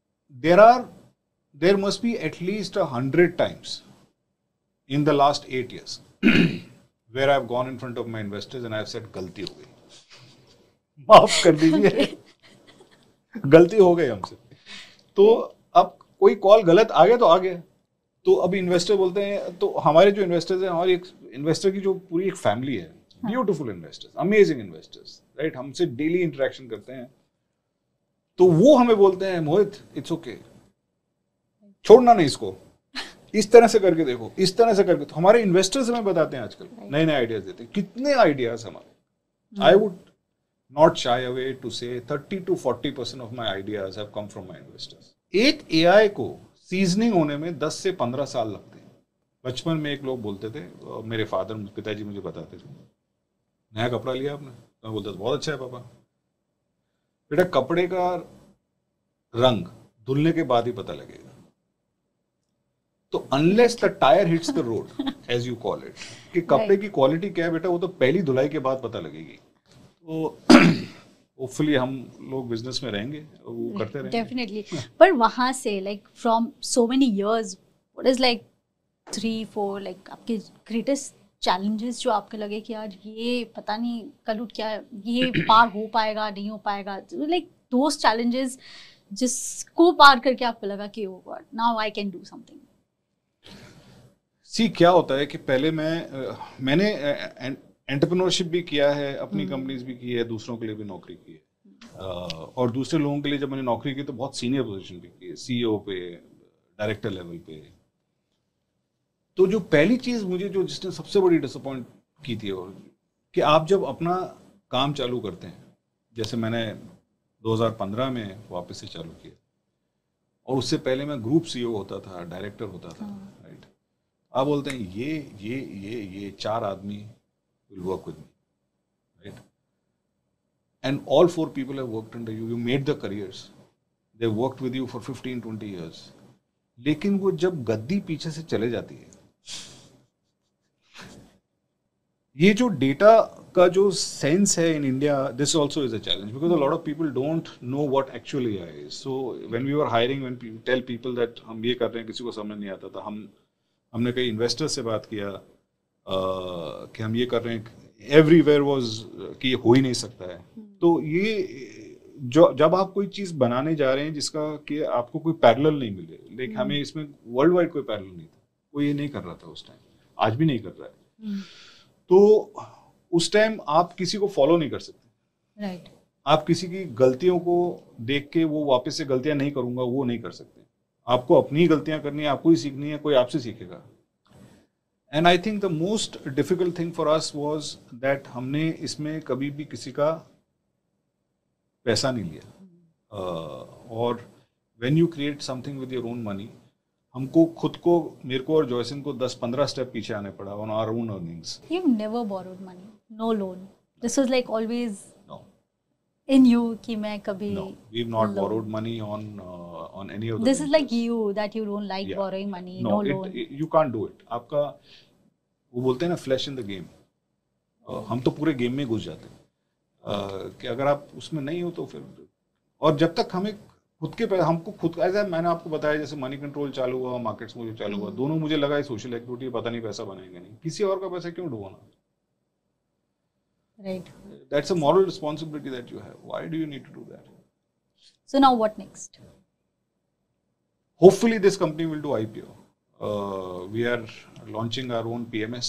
there must be at least 100 times in the last 8 years where I've gone in front of my investors and I've said गलती हो गई, माफ कर दीजिए, गलती हो गई हमसे। तो अब कोई कॉल गलत आ गया तो आ गया। तो अभी इन्वेस्टर बोलते हैं, तो हमारे जो इन्वेस्टर्स हैं, हमारी एक इन्वेस्टर की जो पूरी एक फैमिली है, beautiful investors, amazing investors, right, हमसे डेली इंटरेक्शन करते हैं। तो वो हमें बोलते हैं मोहित इट्स ओके, छोड़ना नहीं इसको, इस तरह से करके देखो, इस तरह से करके। तो हमारे इन्वेस्टर्स हमें बताते हैं आजकल, नए नए आइडियाज देते हैं, कितने आइडियाज हमारे। I would not shy away to say 30 to 40% of my ideas have come from my investors. एक एआई को सीजनिंग होने में 10 से 15 साल लगते हैं। बचपन में एक लोग बोलते थे, मेरे फादर पिताजी मुझे बताते थे, नया कपड़ा लिया आपने? तो मैं बोलता था बहुत अच्छा है पापा। बेटा कपड़े का रंग धुलने के बाद ही पता लगेगा। तो unless the tyre hits the road as you call it, कि कपड़े की क्वालिटी क्या है बेटा, वो तो पहली धुलाई के बाद पता लगेगी। तो होपफुली हम लोग बिजनेस में रहेंगे, वो करते रहेंगे डेफिनेटली। पर वहाँ से like from so many years, what is like 3-4 like आपके ग्रेटेस्ट चैलेंजेस जो आपको लगे कि यार ये पता नहीं कल उठ क्या ये पार हो पाएगा नहीं हो पाएगा, लाइक दोस चैलेंजेस जिसको पार करके आपको लगा कि oh God now I can do something? See क्या होता है कि पहले मैंने एंटरप्रेन्योरशिप भी किया है, अपनी कंपनीज भी की है, दूसरों के लिए भी नौकरी की है, और दूसरे लोगों के लिए जब मैंने नौकरी की तो बहुत सीनियर पोजीशन भी की है, सीईओ पे, डायरेक्टर लेवल पे। तो जो पहली चीज मुझे जो जिसने सबसे बड़ी डिसअपॉइंट की थी, और कि आप जब अपना काम चालू करते हैं, जैसे मैंने 2015 में वापस से चालू किया, और उससे पहले मैं ग्रुप सीईओ होता था, डायरेक्टर होता था, राइट। आप बोलते हैं ये 4 आदमी will work with me, right? And all 4 people have worked under you. You made the careers. They worked with you for 15-20 years. लेकिन वो जब गद्दी पीछे से चले जाती है, ये जो डेटा का जो सेंस है in India, this also is a challenge because a lot of people don't know what actually AI is. So when we were hiring, when we tell people that हम ये कर रहे हैं, किसी को समझ नहीं आता था। हमने कई इन्वेस्टर्स से बात किया कि हम ये कर रहे हैं, एवरीवेयर वाज कि ये हो ही नहीं सकता है। तो ये जो जब आप कोई चीज़ बनाने जा रहे हैं जिसका कि आपको कोई पैरेलल नहीं मिले, लेकिन हमें इसमें वर्ल्ड वाइड कोई पैरेलल नहीं था, कोई ये नहीं कर रहा था उस टाइम, आज भी नहीं कर रहा है। तो उस टाइम आप किसी को फॉलो नहीं कर सकते, राइट। आप किसी की गलतियों को देख के वो वापस से गलतियां नहीं करूंगा वो नहीं कर सकते। आपको अपनी गलतियां करनी है, आपको ही सीखनी है, कोई आपसे सीखेगा। And I think the most difficult thing for us was that हमने इसमें कभी भी किसी का पैसा नहीं लिया, और when you create something with your own money, हमको खुद को, मेरे को और जॉयसन को 10-15 स्टेप पीछे आने पड़ा on our own earnings. You never borrowed money, no loan, this was like always? No, in you कि मैं कभी No, we've not loan. borrowed money on any of the This is like ventures. you that you don't like Yeah. borrowing money, No, no loan. you can't do it. आपका वो बोलते हैं ना flash in the game, हम तो पूरे game में घुस जाते हैं कि अगर आप उसमें नहीं हो तो फिर, और जब तक हमें खुद के हमको खुद, ऐसा मैंने आपको बताया जैसे मनी कंट्रोल चालू हुआ, मार्केट्स मुझे चालू हुआ, दोनों मुझे लगा है सोशल एक्टिविटी, पता नहीं पैसा बनाएंगे नहीं, किसी और का पैसा क्यों डुबाना? Right. That's a moral responsibility that you have. Why do you need to do that? So now what next? Hopefully this company will do IPO. We are launching our own PMS.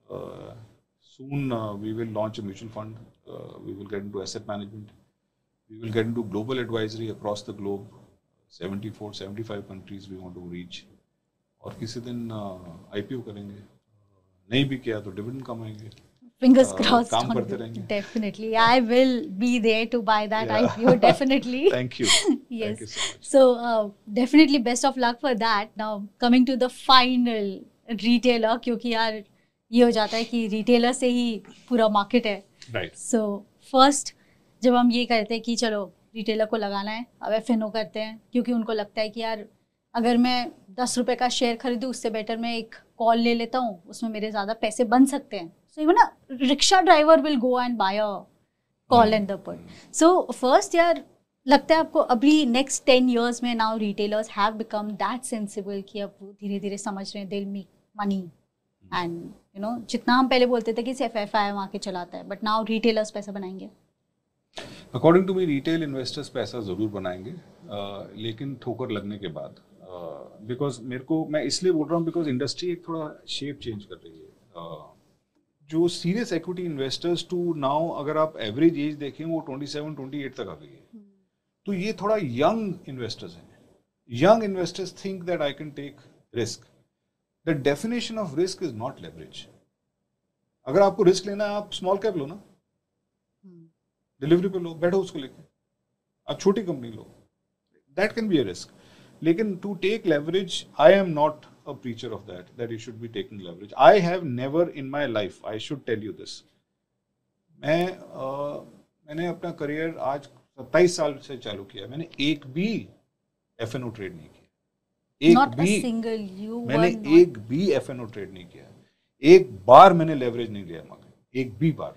Soon we will launch a mutual fund. We will get into asset management. We will get into global advisory across the globe. 74, 75 countries we want to reach. और किसी दिन IPO करेंगे. नहीं भी किया तो dividend कमाएंगे. Fingers crossed. काम करते रहेंगे. Definitely, I will be there to buy that IPO. Definitely. Thank you. Yes. Thank you so much. So definitely best of luck for that. Now coming to the final retailer, क्योंकि यार ये हो जाता है कि retailer से ही पूरा market है. Right. So first जब हम ये करते हैं कि चलो retailer को लगाना है, अब F&O करते हैं, क्योंकि उनको लगता है कि यार अगर मैं 10 रुपए का शेयर खरीदूँ उससे बेटर मैं एक कॉल ले लेता हूँ, उसमें मेरे ज़्यादा पैसे बन सकते हैं. So even a rickshaw driver will go and buy a call and the put. So first यार लगता है आपको अभी next 10 years में now retailers have become that sensible कि अब वो धीरे धीरे समझ रहे हैं they'll make money and you know जितना हम पहले बोलते थे कि सिर्फ FI वहाँ के चलाता है, but now retailers पैसा बनाएंगे. According to me, retail investors पैसा ज़रूर बनाएंगे, लेकिन ठोकर लगने के बाद. बिकॉज मैं इसलिए बोल रहा हूँ बिकॉज इंडस्ट्री एक थोड़ा शेप चेंज कर रही है. जो serious equity investors to now अगर आप एवरेज एज देखें वो 27-28 तक आ गई है. तो ये थोड़ा यंग इन्वेस्टर्स हैं. Young investors think that I can take risk. The definition of risk is not leverage. अगर आपको रिस्क लेना है आप स्मॉल कैप लो ना, डिलीवरी पे लो, बैठो उसको लेके, आप छोटी कंपनी लो, that can be a risk. लेकिन to take leverage, I am not a preacher of that you should be taking leverage. I have never in my life, I should tell you this, मैंने अपना career आज 27 साल से चालू किया, मैंने एक भी F&O ट्रेड नहीं किया. मैंने एक भी F&O ट्रेड नहीं किया. एक बार मैंने लेवरेज नहीं लिया मगर, एक भी बार.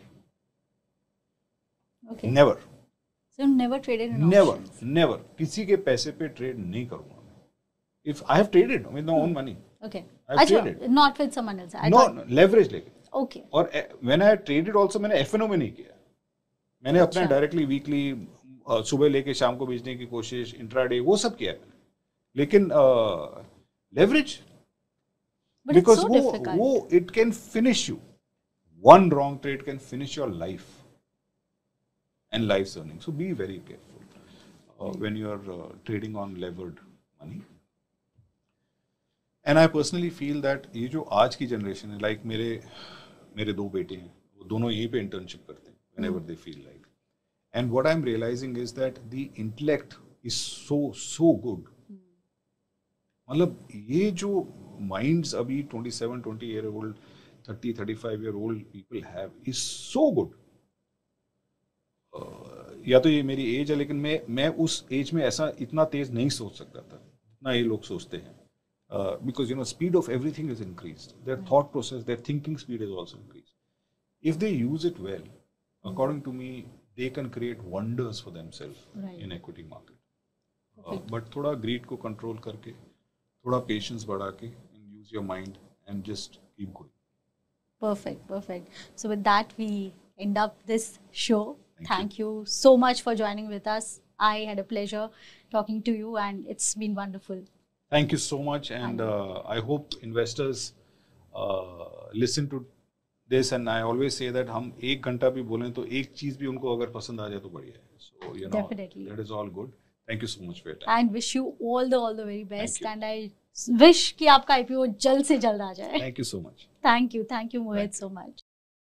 Okay. Never. So never traded in options. Never. किसी के पैसे पे ट्रेड नहीं करूंगा. If I have traded with my own money. Okay. I have traded. Not with someone else. No, leverage लेके. Okay. और when I traded also मैंने F&O में नहीं किया. मैंने अपना डायरेक्टली वीकली सुबह लेके शाम को बेचने की कोशिश, इंट्राडे, वो सब किया मैंने. लेकिन leverage. But because it's so difficult. वो it can finish you. One wrong trade can finish your life and life's earnings. So be very careful when you are trading on levered money. And I personally feel that ये जो आज की generation है, like मेरे दो बेटे हैं, वो दोनों यहीं पे इंटर्नशिप करते हैं whenever they feel like. And what I'm realizing is that the intellect is so good. मतलब ये जो minds अभी 27, 20-year-old, 30, 35-year-old people have is so good. या तो ये मेरी एज है, लेकिन मैं उस एज में ऐसा इतना तेज नहीं सोच सकता था जितना ये लोग सोचते हैं. Because speed of everything is increased. Their thought process, their thinking speed is also increased. If they use it well, according to me, they can create wonders for themselves in equity market. But थोड़ा greed को control करके, थोड़ा patience बढ़ा के, and use your mind and just keep going. Perfect. So with that, we end up this show. Thank you so much for joining with us. I had a pleasure talking to you, and it's been wonderful. Thank you so much, and I hope investors listen to this. And I always say that हम 1 घंटा भी बोलें तो एक चीज भी उनको अगर पसंद आ जाए तो बढ़िया है. So definitely, that is all good. Thank you so much for your time. And wish you all the very best. And I wish कि आपका IPO जल्द से जल्द आ जाए. Thank you so much. Thank you, Mohit, so much.